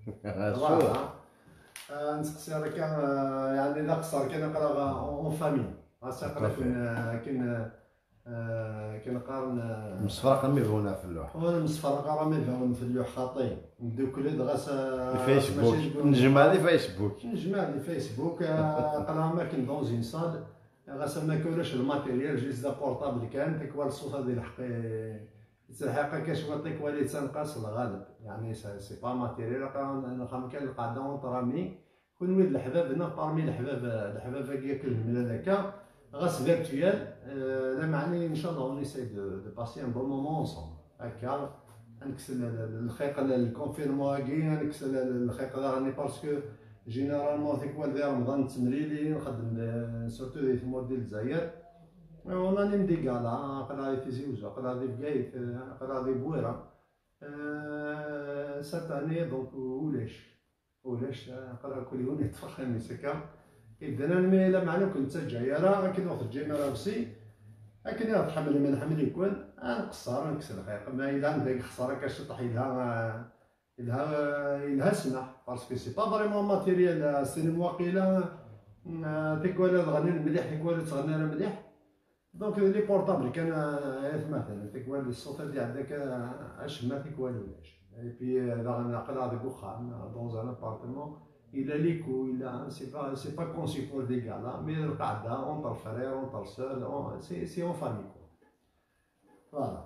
نسقسي راك يعني لا قصر كي نقرا اون فامي غاسقرا كي نقارن مصفرق ميفونا في اللوح المصفرق راه ميفون في اللوح خاطي ندوكلي غاس الفيسبوك نجمع لي فيسبوك قرا ماكن دون زين صال غاس ما كولاش الماتيريال جيست دا بورطابل كان تكوال الصوصه ديال الحقيقه كاش نعطيك وليد تنقاس الغالب يعني سي با ماتيريال نخدم كان القاعده اونطرامي كون ولد الحباب هنا بارمي الحباب ياكل الملا هكا غاس فيرتويال لا معني ان شاء الله اون ايساي دو باسي ان بون مومون اونصومبل هكا نكسل الخيق الكونفيرماكي نكسل الخيق راني باسكو جينيرالمون تيكوال في رمضان تمريلي نخدم سورتو دي تمور ديال الجزائر وراني مديكالا قرا في زيوزه قرا في بقايت قرا في بويره سات اني دونك ولاش قرا كل يوم يتفخرني سكا إذا أنا لا معنى كنت جايرة لكن وقت الجيمة روسي لكن تحمل من حمل يكون نقصر نكسر الخيق ما إلا عندك خسارة كشطح إلها سمح باسكو سي با فريمون ماتيريال سينما واقيلا تيكوال تغني مليح تيكوال تغني مليح دونك لي بورطابل كان مثلا تيكوال الصوت اللي عندك اش ما تيكوال ولاش اي بي نقل هذاك وخام دون ان ابارتمون il a les coups, c'est pas conçu pour des gars là, mais le cadre, entre frères, entre sœurs, c'est en famille quoi. Voilà.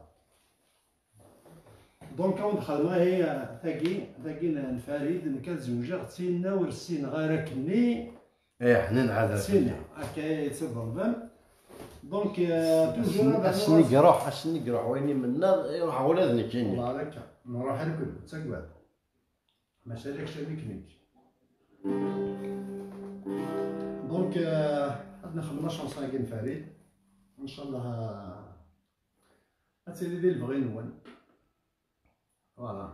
دونك دخلنا هي ثاقي الفريد نكال زوجة غتسينا ورسينا غير كني ايه حنا نعاد سينا هكا يتصدر بهم دونك توجور اسني يروح وين منا يروح ولادنا كاينين. والله هكا نروح نركب تاكبات ماشي هذاك الشيء اللي كنيت. دونك عندنا 15 صايقين فريد ان شاء الله هاتي لي بغي نون فوالا.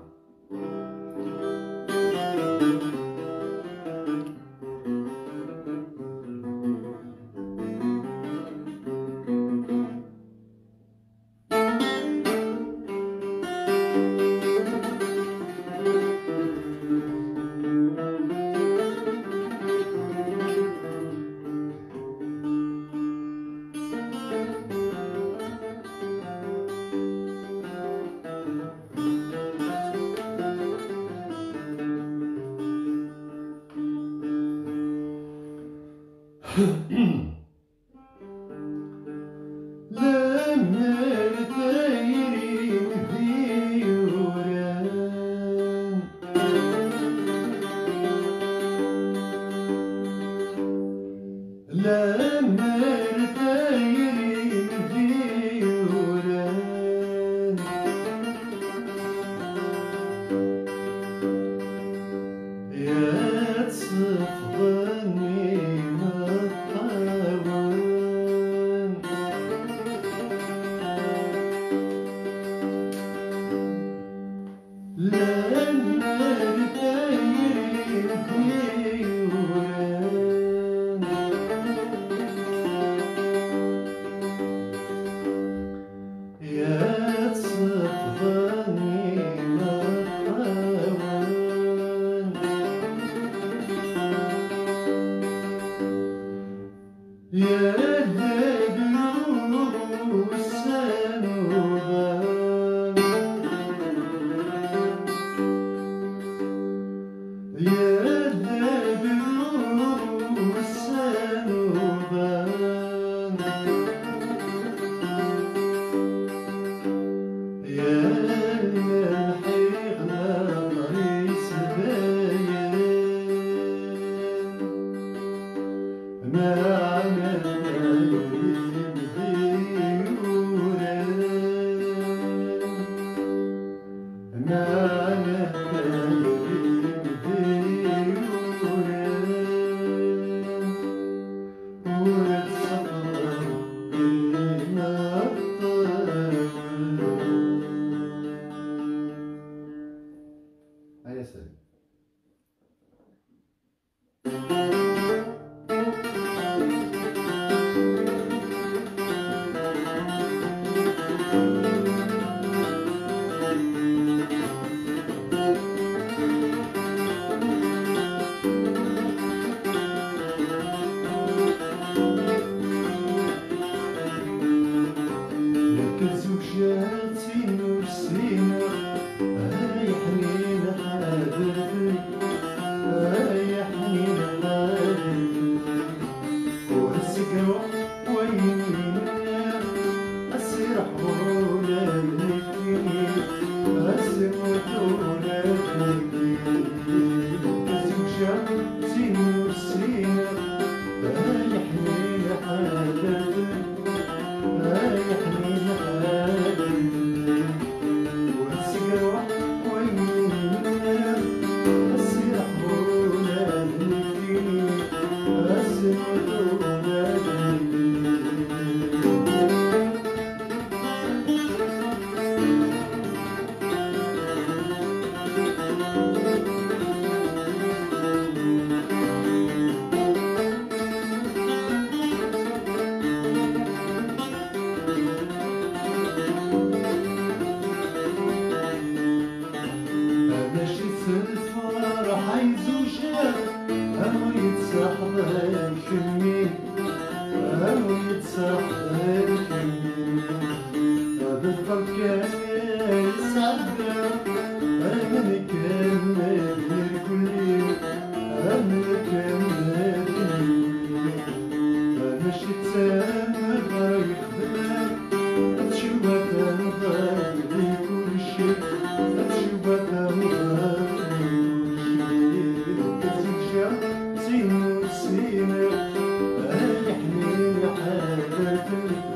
سينو سينو يحمي حالك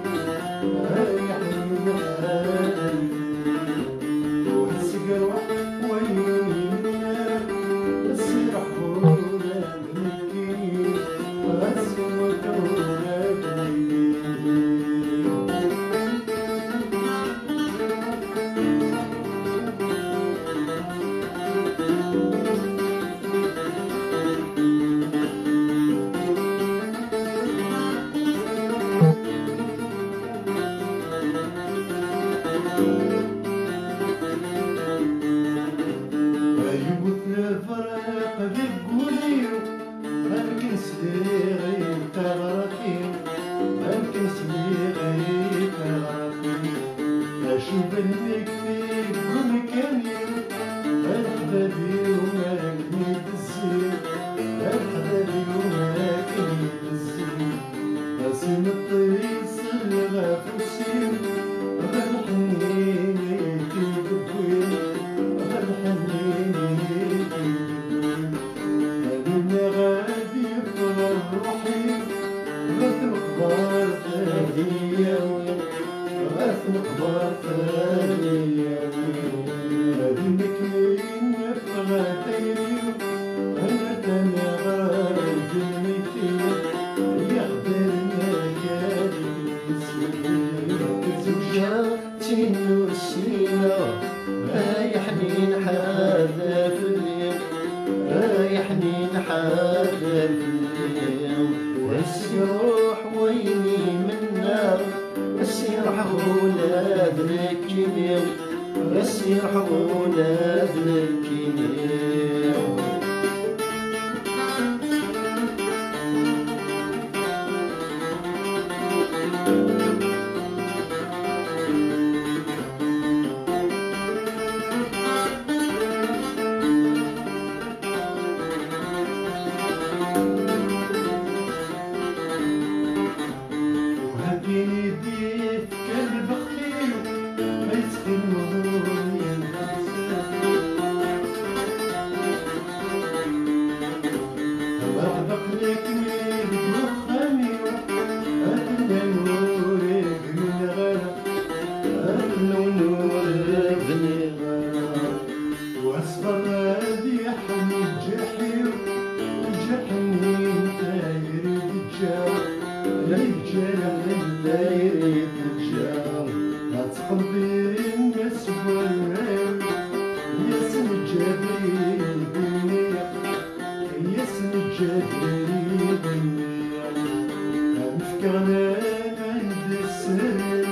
يقول كاني الحبابي وماكني بالزين الحبابي وماكني بالزين قاسم الطيس اللي غافوسين غير حنيني كيدبوين غير حنيني كيدبوين أنا غادي بغير روحي غير مقبار ثانية وين غير مقبار ثانية وين غادي نكملين نبغى دايرين أنا تانا غادي الميتين يخبرنا كادي زوجاتي نسينا يا حنين حاذا في الليل يا حنين حاذا في الليل والسروح ويني منا السرح ولاد الكيمياء السرح ولاد الكيمياء وهديني ديت كلب اختي ما يسخنوني وعبق لك ميل بمخامي أدنى نورك من غرق أدنى نورك من غرق وأصغر هادي يحمي الجحيم الجحيم داير الجار الرجال لا يريد الرجال لا تقلبي الناس والمال ياسم الجبريل بالنية ياسم الجبريل بالنية مفكرنا عند السر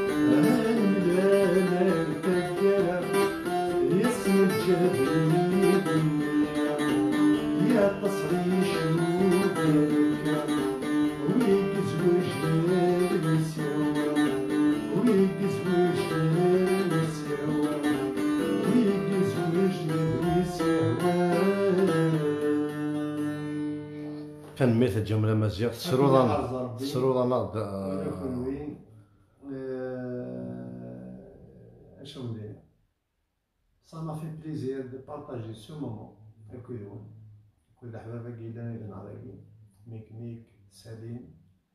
لا تقرب ياسم الجبريل بالنية يا تصريش وبالك كان مثل جملة مزيغ سرودنا وين اش ندير ça m'a fait plaisir de partager ce moment avec vous كل احبابك جيدان الى نهاركي ميك سليم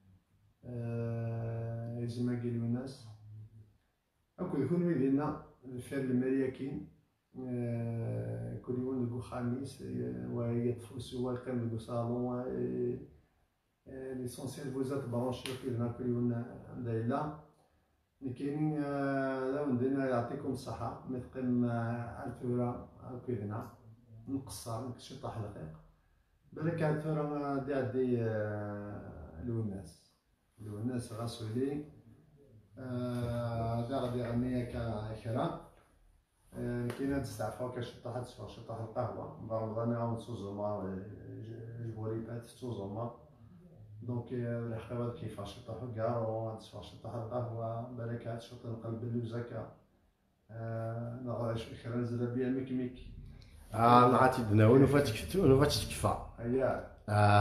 يزما قالوا الناس اكو يكون ويدينا الفعل المريكين كل يوم نلقو خميس وهي تفوس والقيم نلقو صالون ليسونسيال فوزات برونشي كيفنا كل يوم دايلا اللي كاينين لا ندينا يعطيكم الصحة مثقن الفورة كيفنا نقصر نكشف طاح دقيق بالك الفورة دي الوناس غاسولي غادي غنية كرا كاينه تستعفاو كشطاحات شطاح القهوه رمضان عاود سوزوما جبوريبات سوزوما دونك الحقيقه كيفاش شطاحو كاع تسفى شطاح القهوه بركات شوط نقلب اللوزكا نغاش كرا زلابيه ميك نعطي دناون وفاتك تكفى هيا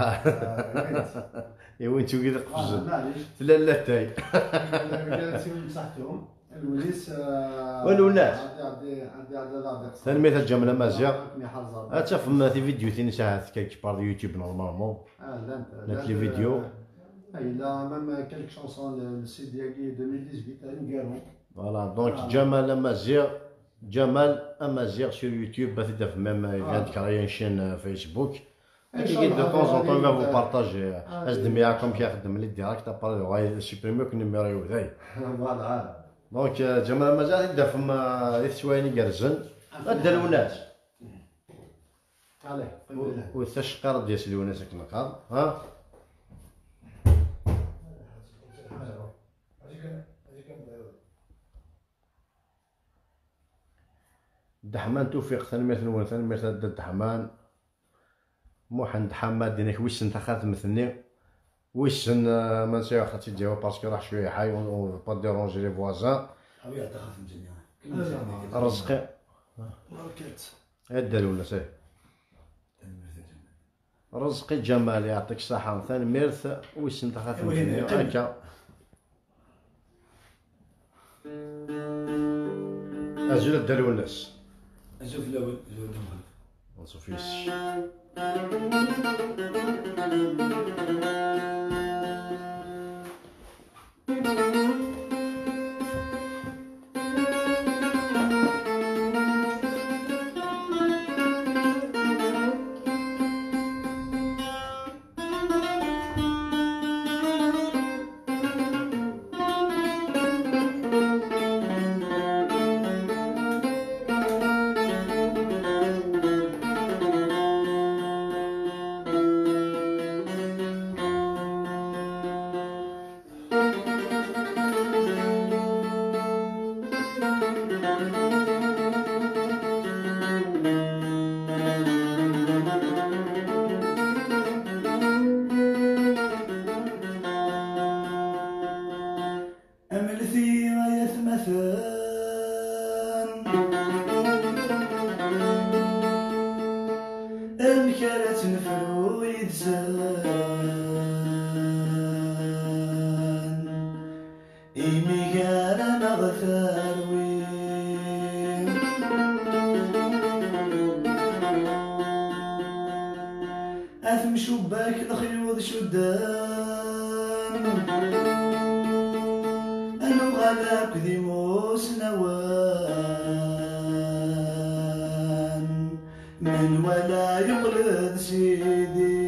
يا وين تو كذا قفزن معليش لا تاي جالسين بصحتهم الوليس والولاد عندي ثاني مثل جملة مزيغ اتشاف ما في فيديو ثاني ساعات كيكبر اليوتيوب نورمالمون لا لي فيديو لا ميم كالك شونسون السيد ديالي 2018 نقالو فوالا دونك جمال امازيغ sur YouTube bah tu même il vient de créer une chaîne Facebook et de temps en temps il va vous partager أخدم معاكم كيخدم لي ديريكت ابار غاي سوبريمي كو نيميرو يوذاي فوالا دونك جمال امازيغ يبدا فما ثواني كرزن غدا الوناس عليه والتشقير ديال الوناس كنقار ها دحمان توفيق ثاني مثل ثاني مثل الدحمان محمد حماد دينك ويسن تاخذ مثلني ويسن ما نسيو خاطي ديالو باسكو راح شويه حي و با ديرونجي لي فوازان وي تاخذ مزيان رزقي ماركات هدا ولا سي رزقي جمال يعطيك الصحة ثاني ميرث ويسن تخاف مني هكا أزول الدلونس أشوف الأول نصوف يس أملتي غاية مثلا أمكانت نفرو يدسان إيمي كان نغثاروي أثم شباك الخيوط شدان أنو غلاك ذي موس نوان من ولا يقلد سيدي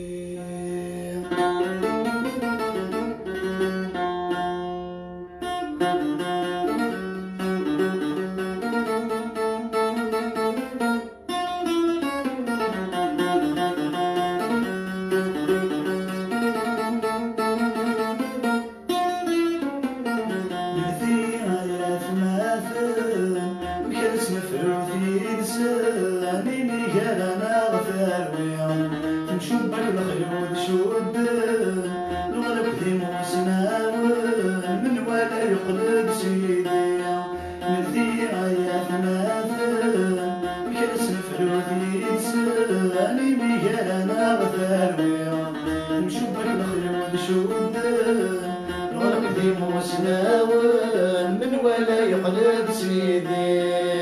شبك الخيوط شدن الغلب ذي موسناون من ولا يقلد سيدي من ذي غايات ماثل كرس الفلوث يتساني ميانا غثارويا شبك الخيوط شدن الغلب ذي موسناون من ولا يقلد سيدي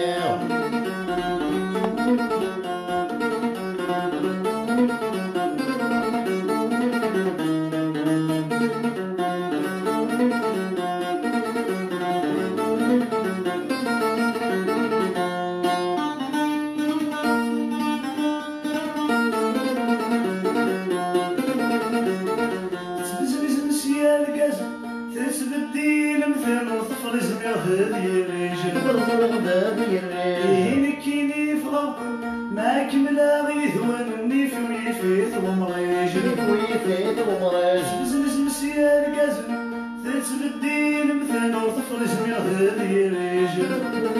ما كملا غيث ونني في ويفيت ومريج ويفيت ومريج بزنس مسيار كازن ثلث بالدين مثل وطفل اسمي هذي ريجل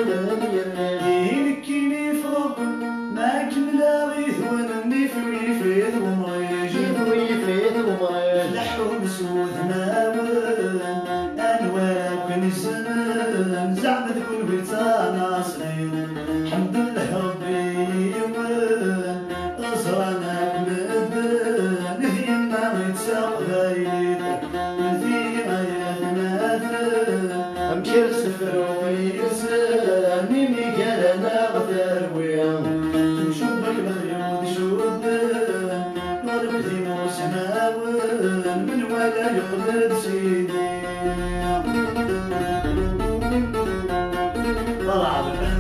ينكيني في رب ما كملا غيث ونني في ويفيت ومريج ويفيت ومريج لحوم سود ناول انوار كن الزمان زعما تكون بيتا ناصرين الحمد لله ربي أمشي سفر ويسان ميمي قال أنا غثار ويا نشوفك بخيوط شودان نضرب ذي موسناون من ولا يقلد سيدي طلع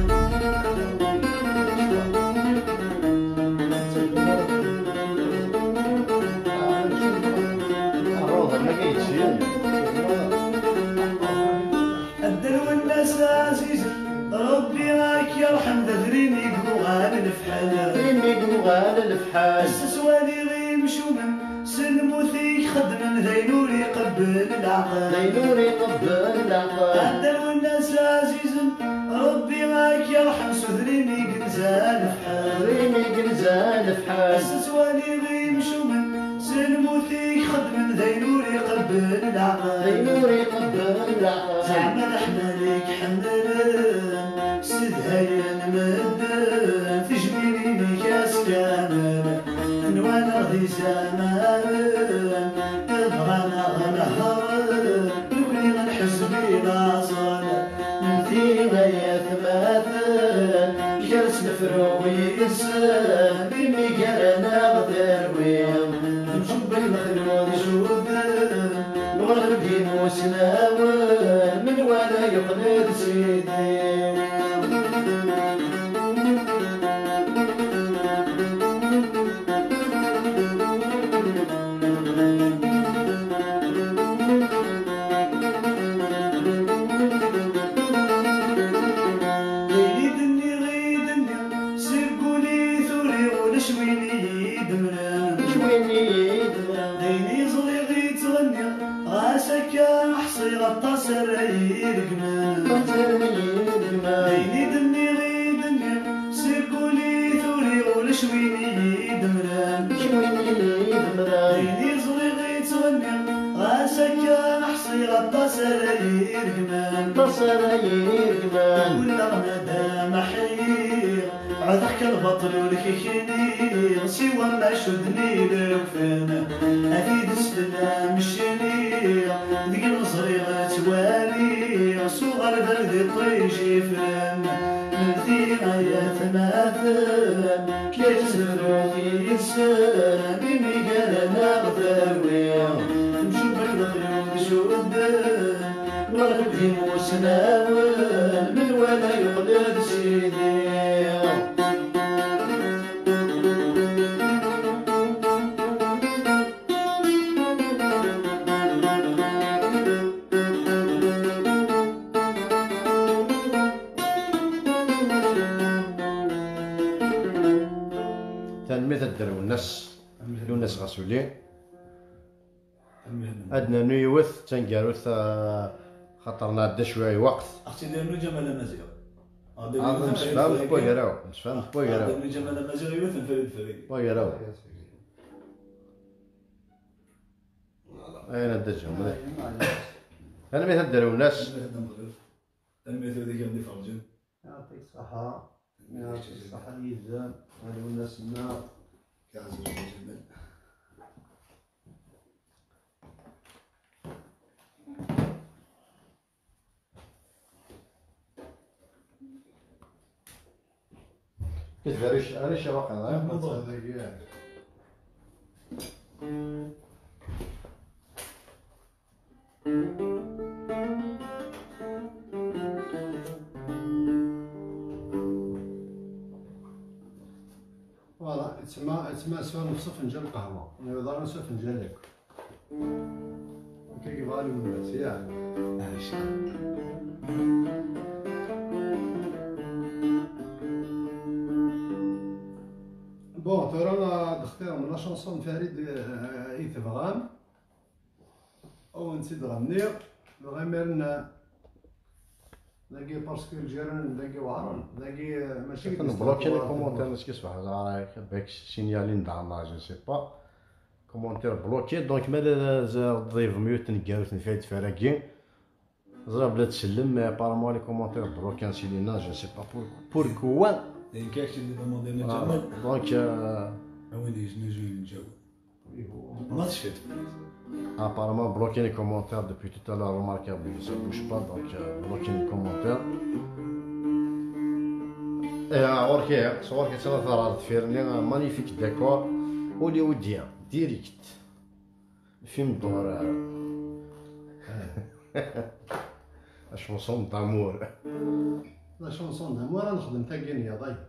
ربي راك يرحم ذريني قوغان الفحال ذريني قوغان الفحال السسوالي غيم شومن سلموثيك خدمن ذينور يقبل العقل ذينور يقبل العقل عدل والناس عزيزن ربي راك يرحم سذريني قنزان فحال ذريني قنزان فحال السسوالي غيم شومن سلموثيك خدمن ذينور يقبل يقبل العقل زعما احنا ليك حملان سدهايا نمدن في جبيني كاس كامل نوانا غدي زمان بغانا غنهر نكني غنحس بينا صال نمثي غايا ثماثل جالس نفرو ويسان بمي قالنا غدر ويم نشوف المخلوق شوبان والغربين وسناوان من وانا يقلد سيدي غطاسر يرقمان ديني دني غيدني سيركولي ثوري ولشويني دمران ديني زري غيتغني غاسكا حصي غطاسر يرقمان ولا غنادا محير عذاك البطل والكيكيني سوى ما شدني لوفانا أكيد استنا مشيني ذيك الصغيرة توالي صغر برد طيجي فن نمثيها يا ثماثل كي تزفرو في إنسان بمي قال نغدر ويا نشوف المخلوق شودان والغدين وسناول من ولا يقلد سيدي الناس غاسولين عندنا نيوث تنقاروث خاطرنا عندنا شويه وقت اختي ديالو جمال مزيغ نسفهم بويراو نسفهم بويراو جمال مزيغ يوث فريد بويراو اين الدجهم انا ما يهدروا الناس المثل ذيك اللي فرجن يعطيك الصحة يعطيك الصحة اليزان هذو الناس النار كازر الجمال كيف انا شبق هذا فوالا تسمى سوا نص فنجان قهوة يضرب نص فنجان لك كيف غالي من الناس ياك بون ترى نختار من لا شونسون فريد يتبغان او نسيت غني غامرنا لاقي باسكو الجيران لاقي وعرن لاقي ماشي بلوكي لي كومونتير الناس كيصبح راك باك سينيالين دعنا جو سي با كومونتير بلوكي دونك مالا تضيف ميوت نقالو تنفايت فراكين زرا بلا تسلم بارامون لي كومونتير بلوكي نسيلينا جو سي با بوركوا لان كاش اللي دوموندينا جمال دونك وين يجي نجاوب ما تشفت apparemment bloquer les commentaires depuis tout à l'heure remarquable ça bouge pas donc bloquer les commentaires اوركي صورك ثلاثة راد فيرني مانيفيك ديكور هوليووديان ديريكت فيلم دور شونسون دامور لا شونسون دامور نخدم تاكين يا ضي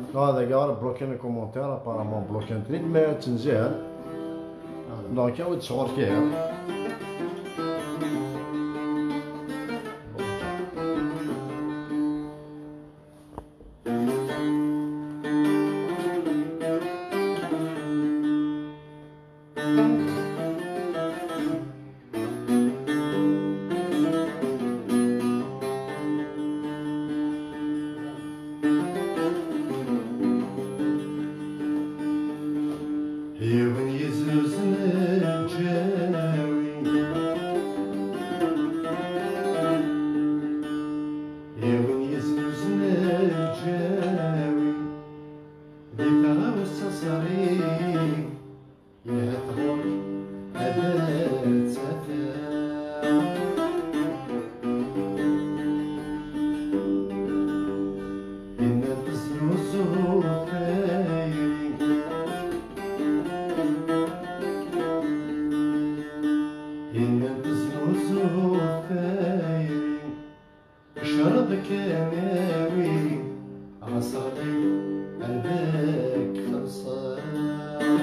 هذا كاع بلوكين الكومونتير ابارامون بلوكين تريد ما تنزل دونك عاود تصور فيها. يوم يزوزنا الجاوي يوم يزوزنا الجاوي ذكرى والصصاري يهتغر هذا تفا إن تزوزو خيري إن تزوزو خيري شربك ناوي عصري قلبك خلصان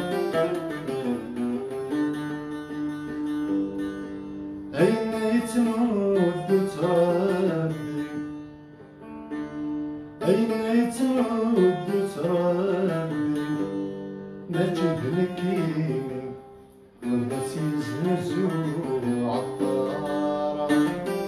أين تمد تربي أين تمد تربي نجد لك والناس يزوزو عطارة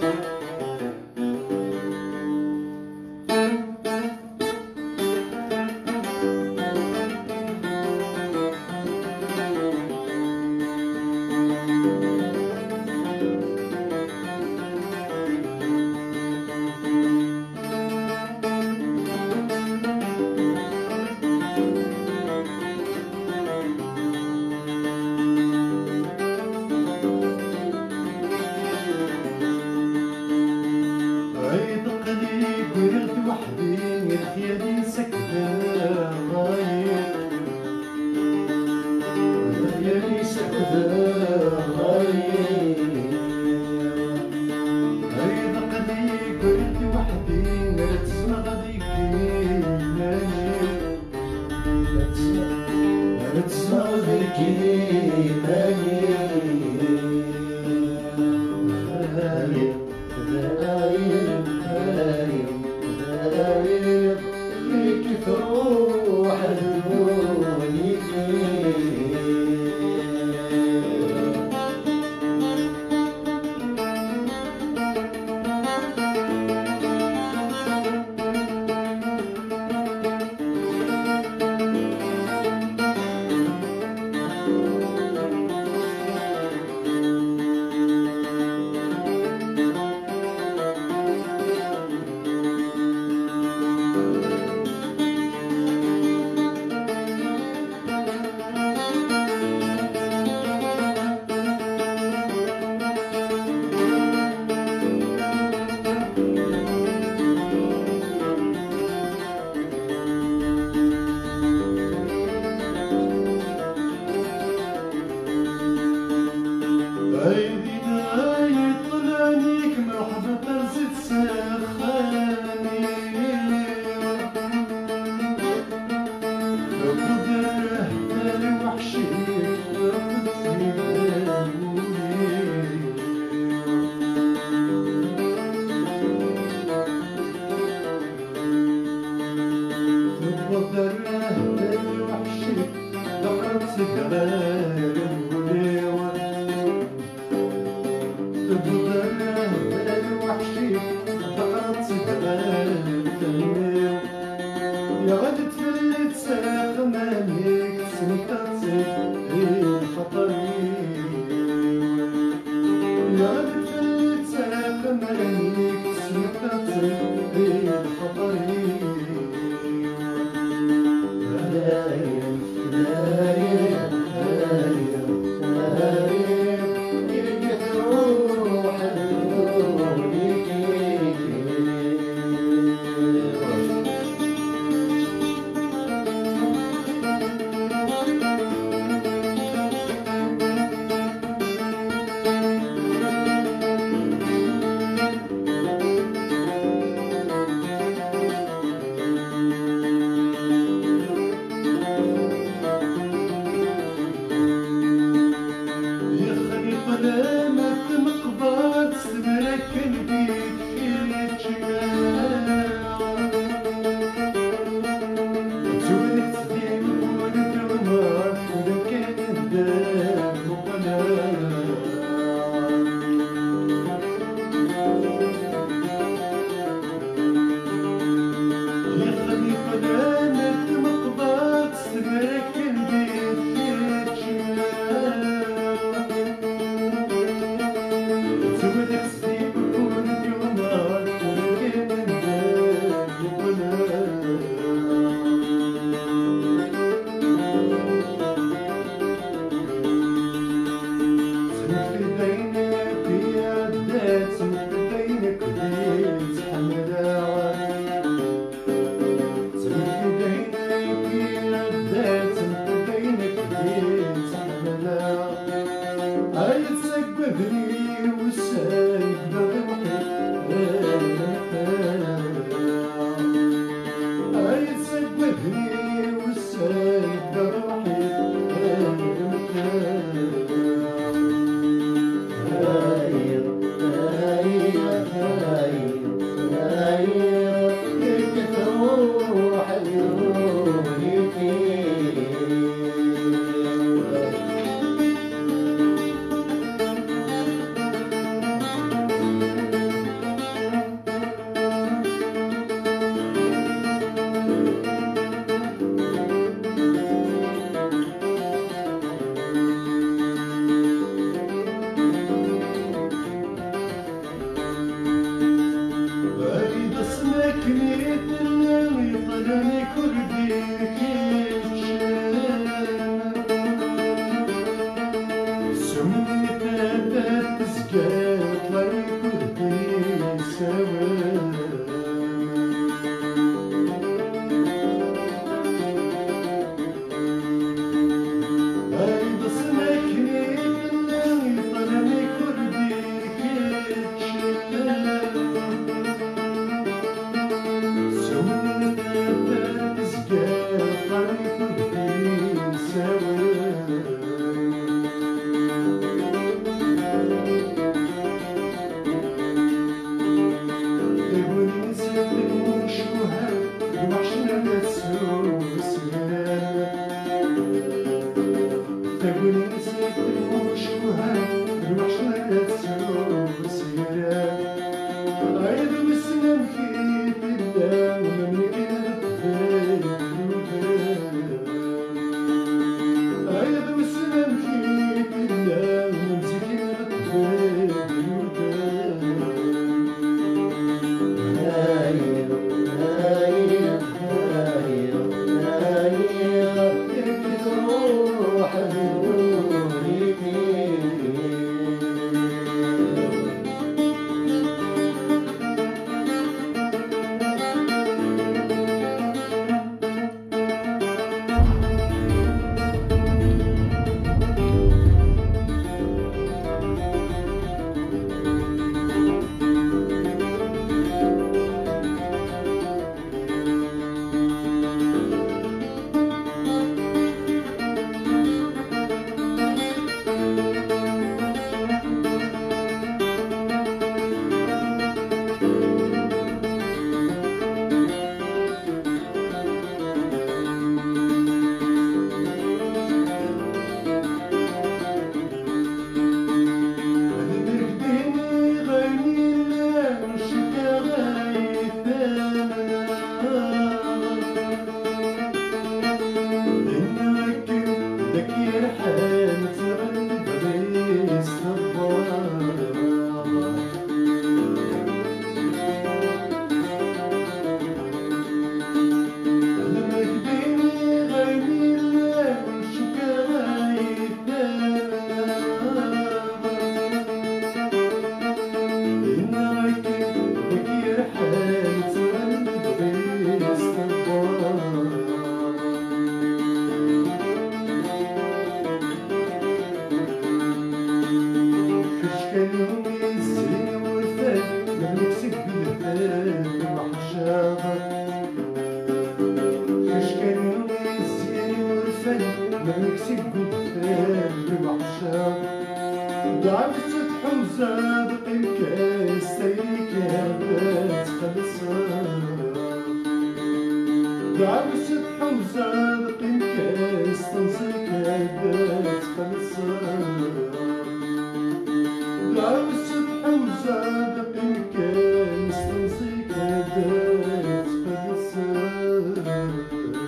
عيد قليب ورد وحدي الخيالي سكتة غايب الخيالي سكتة غايب عيد قليب ورد وحدي لا تسمع غاديك لا تسمع غاديك كيف روح الدنيا عيدي داي طلعنيك مرحبا ترزت سخاني ركض الرهبان وحشي ركض ركض الرهبان وحشي دقرت سجران يا غد تفلت ساق مالك سنكتسي الخطري يا غد تفلت ساق مالك سنكتسي الخطري دايم دايم دايم تقول نسيت المشوها الوحش لا تسلو سيران عيد وسلم كيف الله ومن كذب عيد وسلم كيف الله ومن كذب دعبت حوزة بقيمك سيك هبات خلصان دعبت حوزة بقيمك استنصيك هبات خلصان دعبت حوزة بقيمك استنصيك هبات خلصان.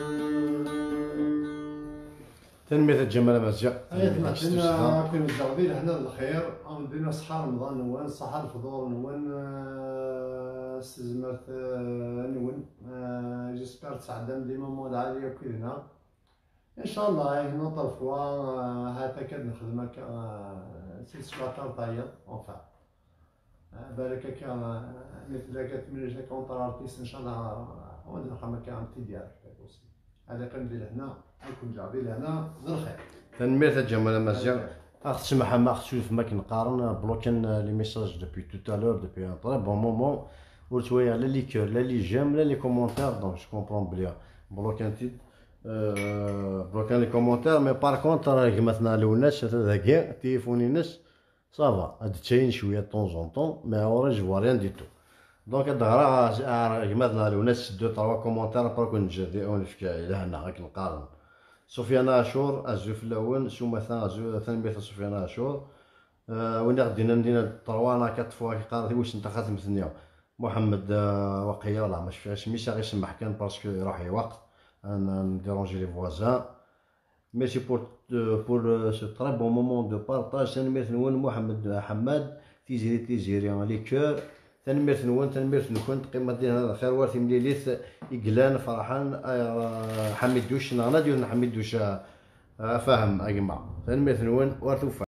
تنمية الجمال مزجع. عندنا كنا مجربين هنا الخير عندنا صحة رمضان نوان صحة الفطور نوان استزمرت نوان جيسبر تسعدم ديما مود عالية وكذا ان شاء الله هنا طرفوا هاتا كاد نخدمك 6 طاية اونفا بالك كان مثل كانت من جا كونتر ارتيست ان شاء الله ودنا خمك عم ديالك هذا كندير هنا نكون جايبين هنا للخير. تنمية الجمال مزجع. أخت سماحة ما أخت شوف ما كنقارن بلوكين لي ميساج دوبوي تو تالور دوبوي ان طري بون مومون ورتويا لا لي كور لا لي جيم لا لي كومونتير دونك جو كومبرون بلي بلوكين تيد بلوكين لي كومونتير مي بار كونتر كيما لوناش هذاك تيليفوني ناس صافا هاد تشين شويه طون زون طون مي اوري جو فوا ريان دي تو دونك الدغرا كيما لوناس 2 3 كومونتير برك نجي ونفكا لهنا غاك نقارن. سفيان عاشور الزوف الاول سوما ثاني سفيان عاشور وين غدينا مدينه طروانه كطفوا كيقارن واش انت خاتم ثنيا محمد وقيه ولا ما شفاش ميسا غير سمح كان باسكو يروح وقت انا نديرونجي لي فوازان ميرسي بور سو تري بون مومون دو بارطاج. ثاني نون محمد حماد تيزيري لي كور ثاني نون ثاني نكون قيمه ديالنا الخير وارثي مليليث يقلان فرحان حميد دوش نغنا ديال حميد دوش فاهم اجمع ثاني نون وارثو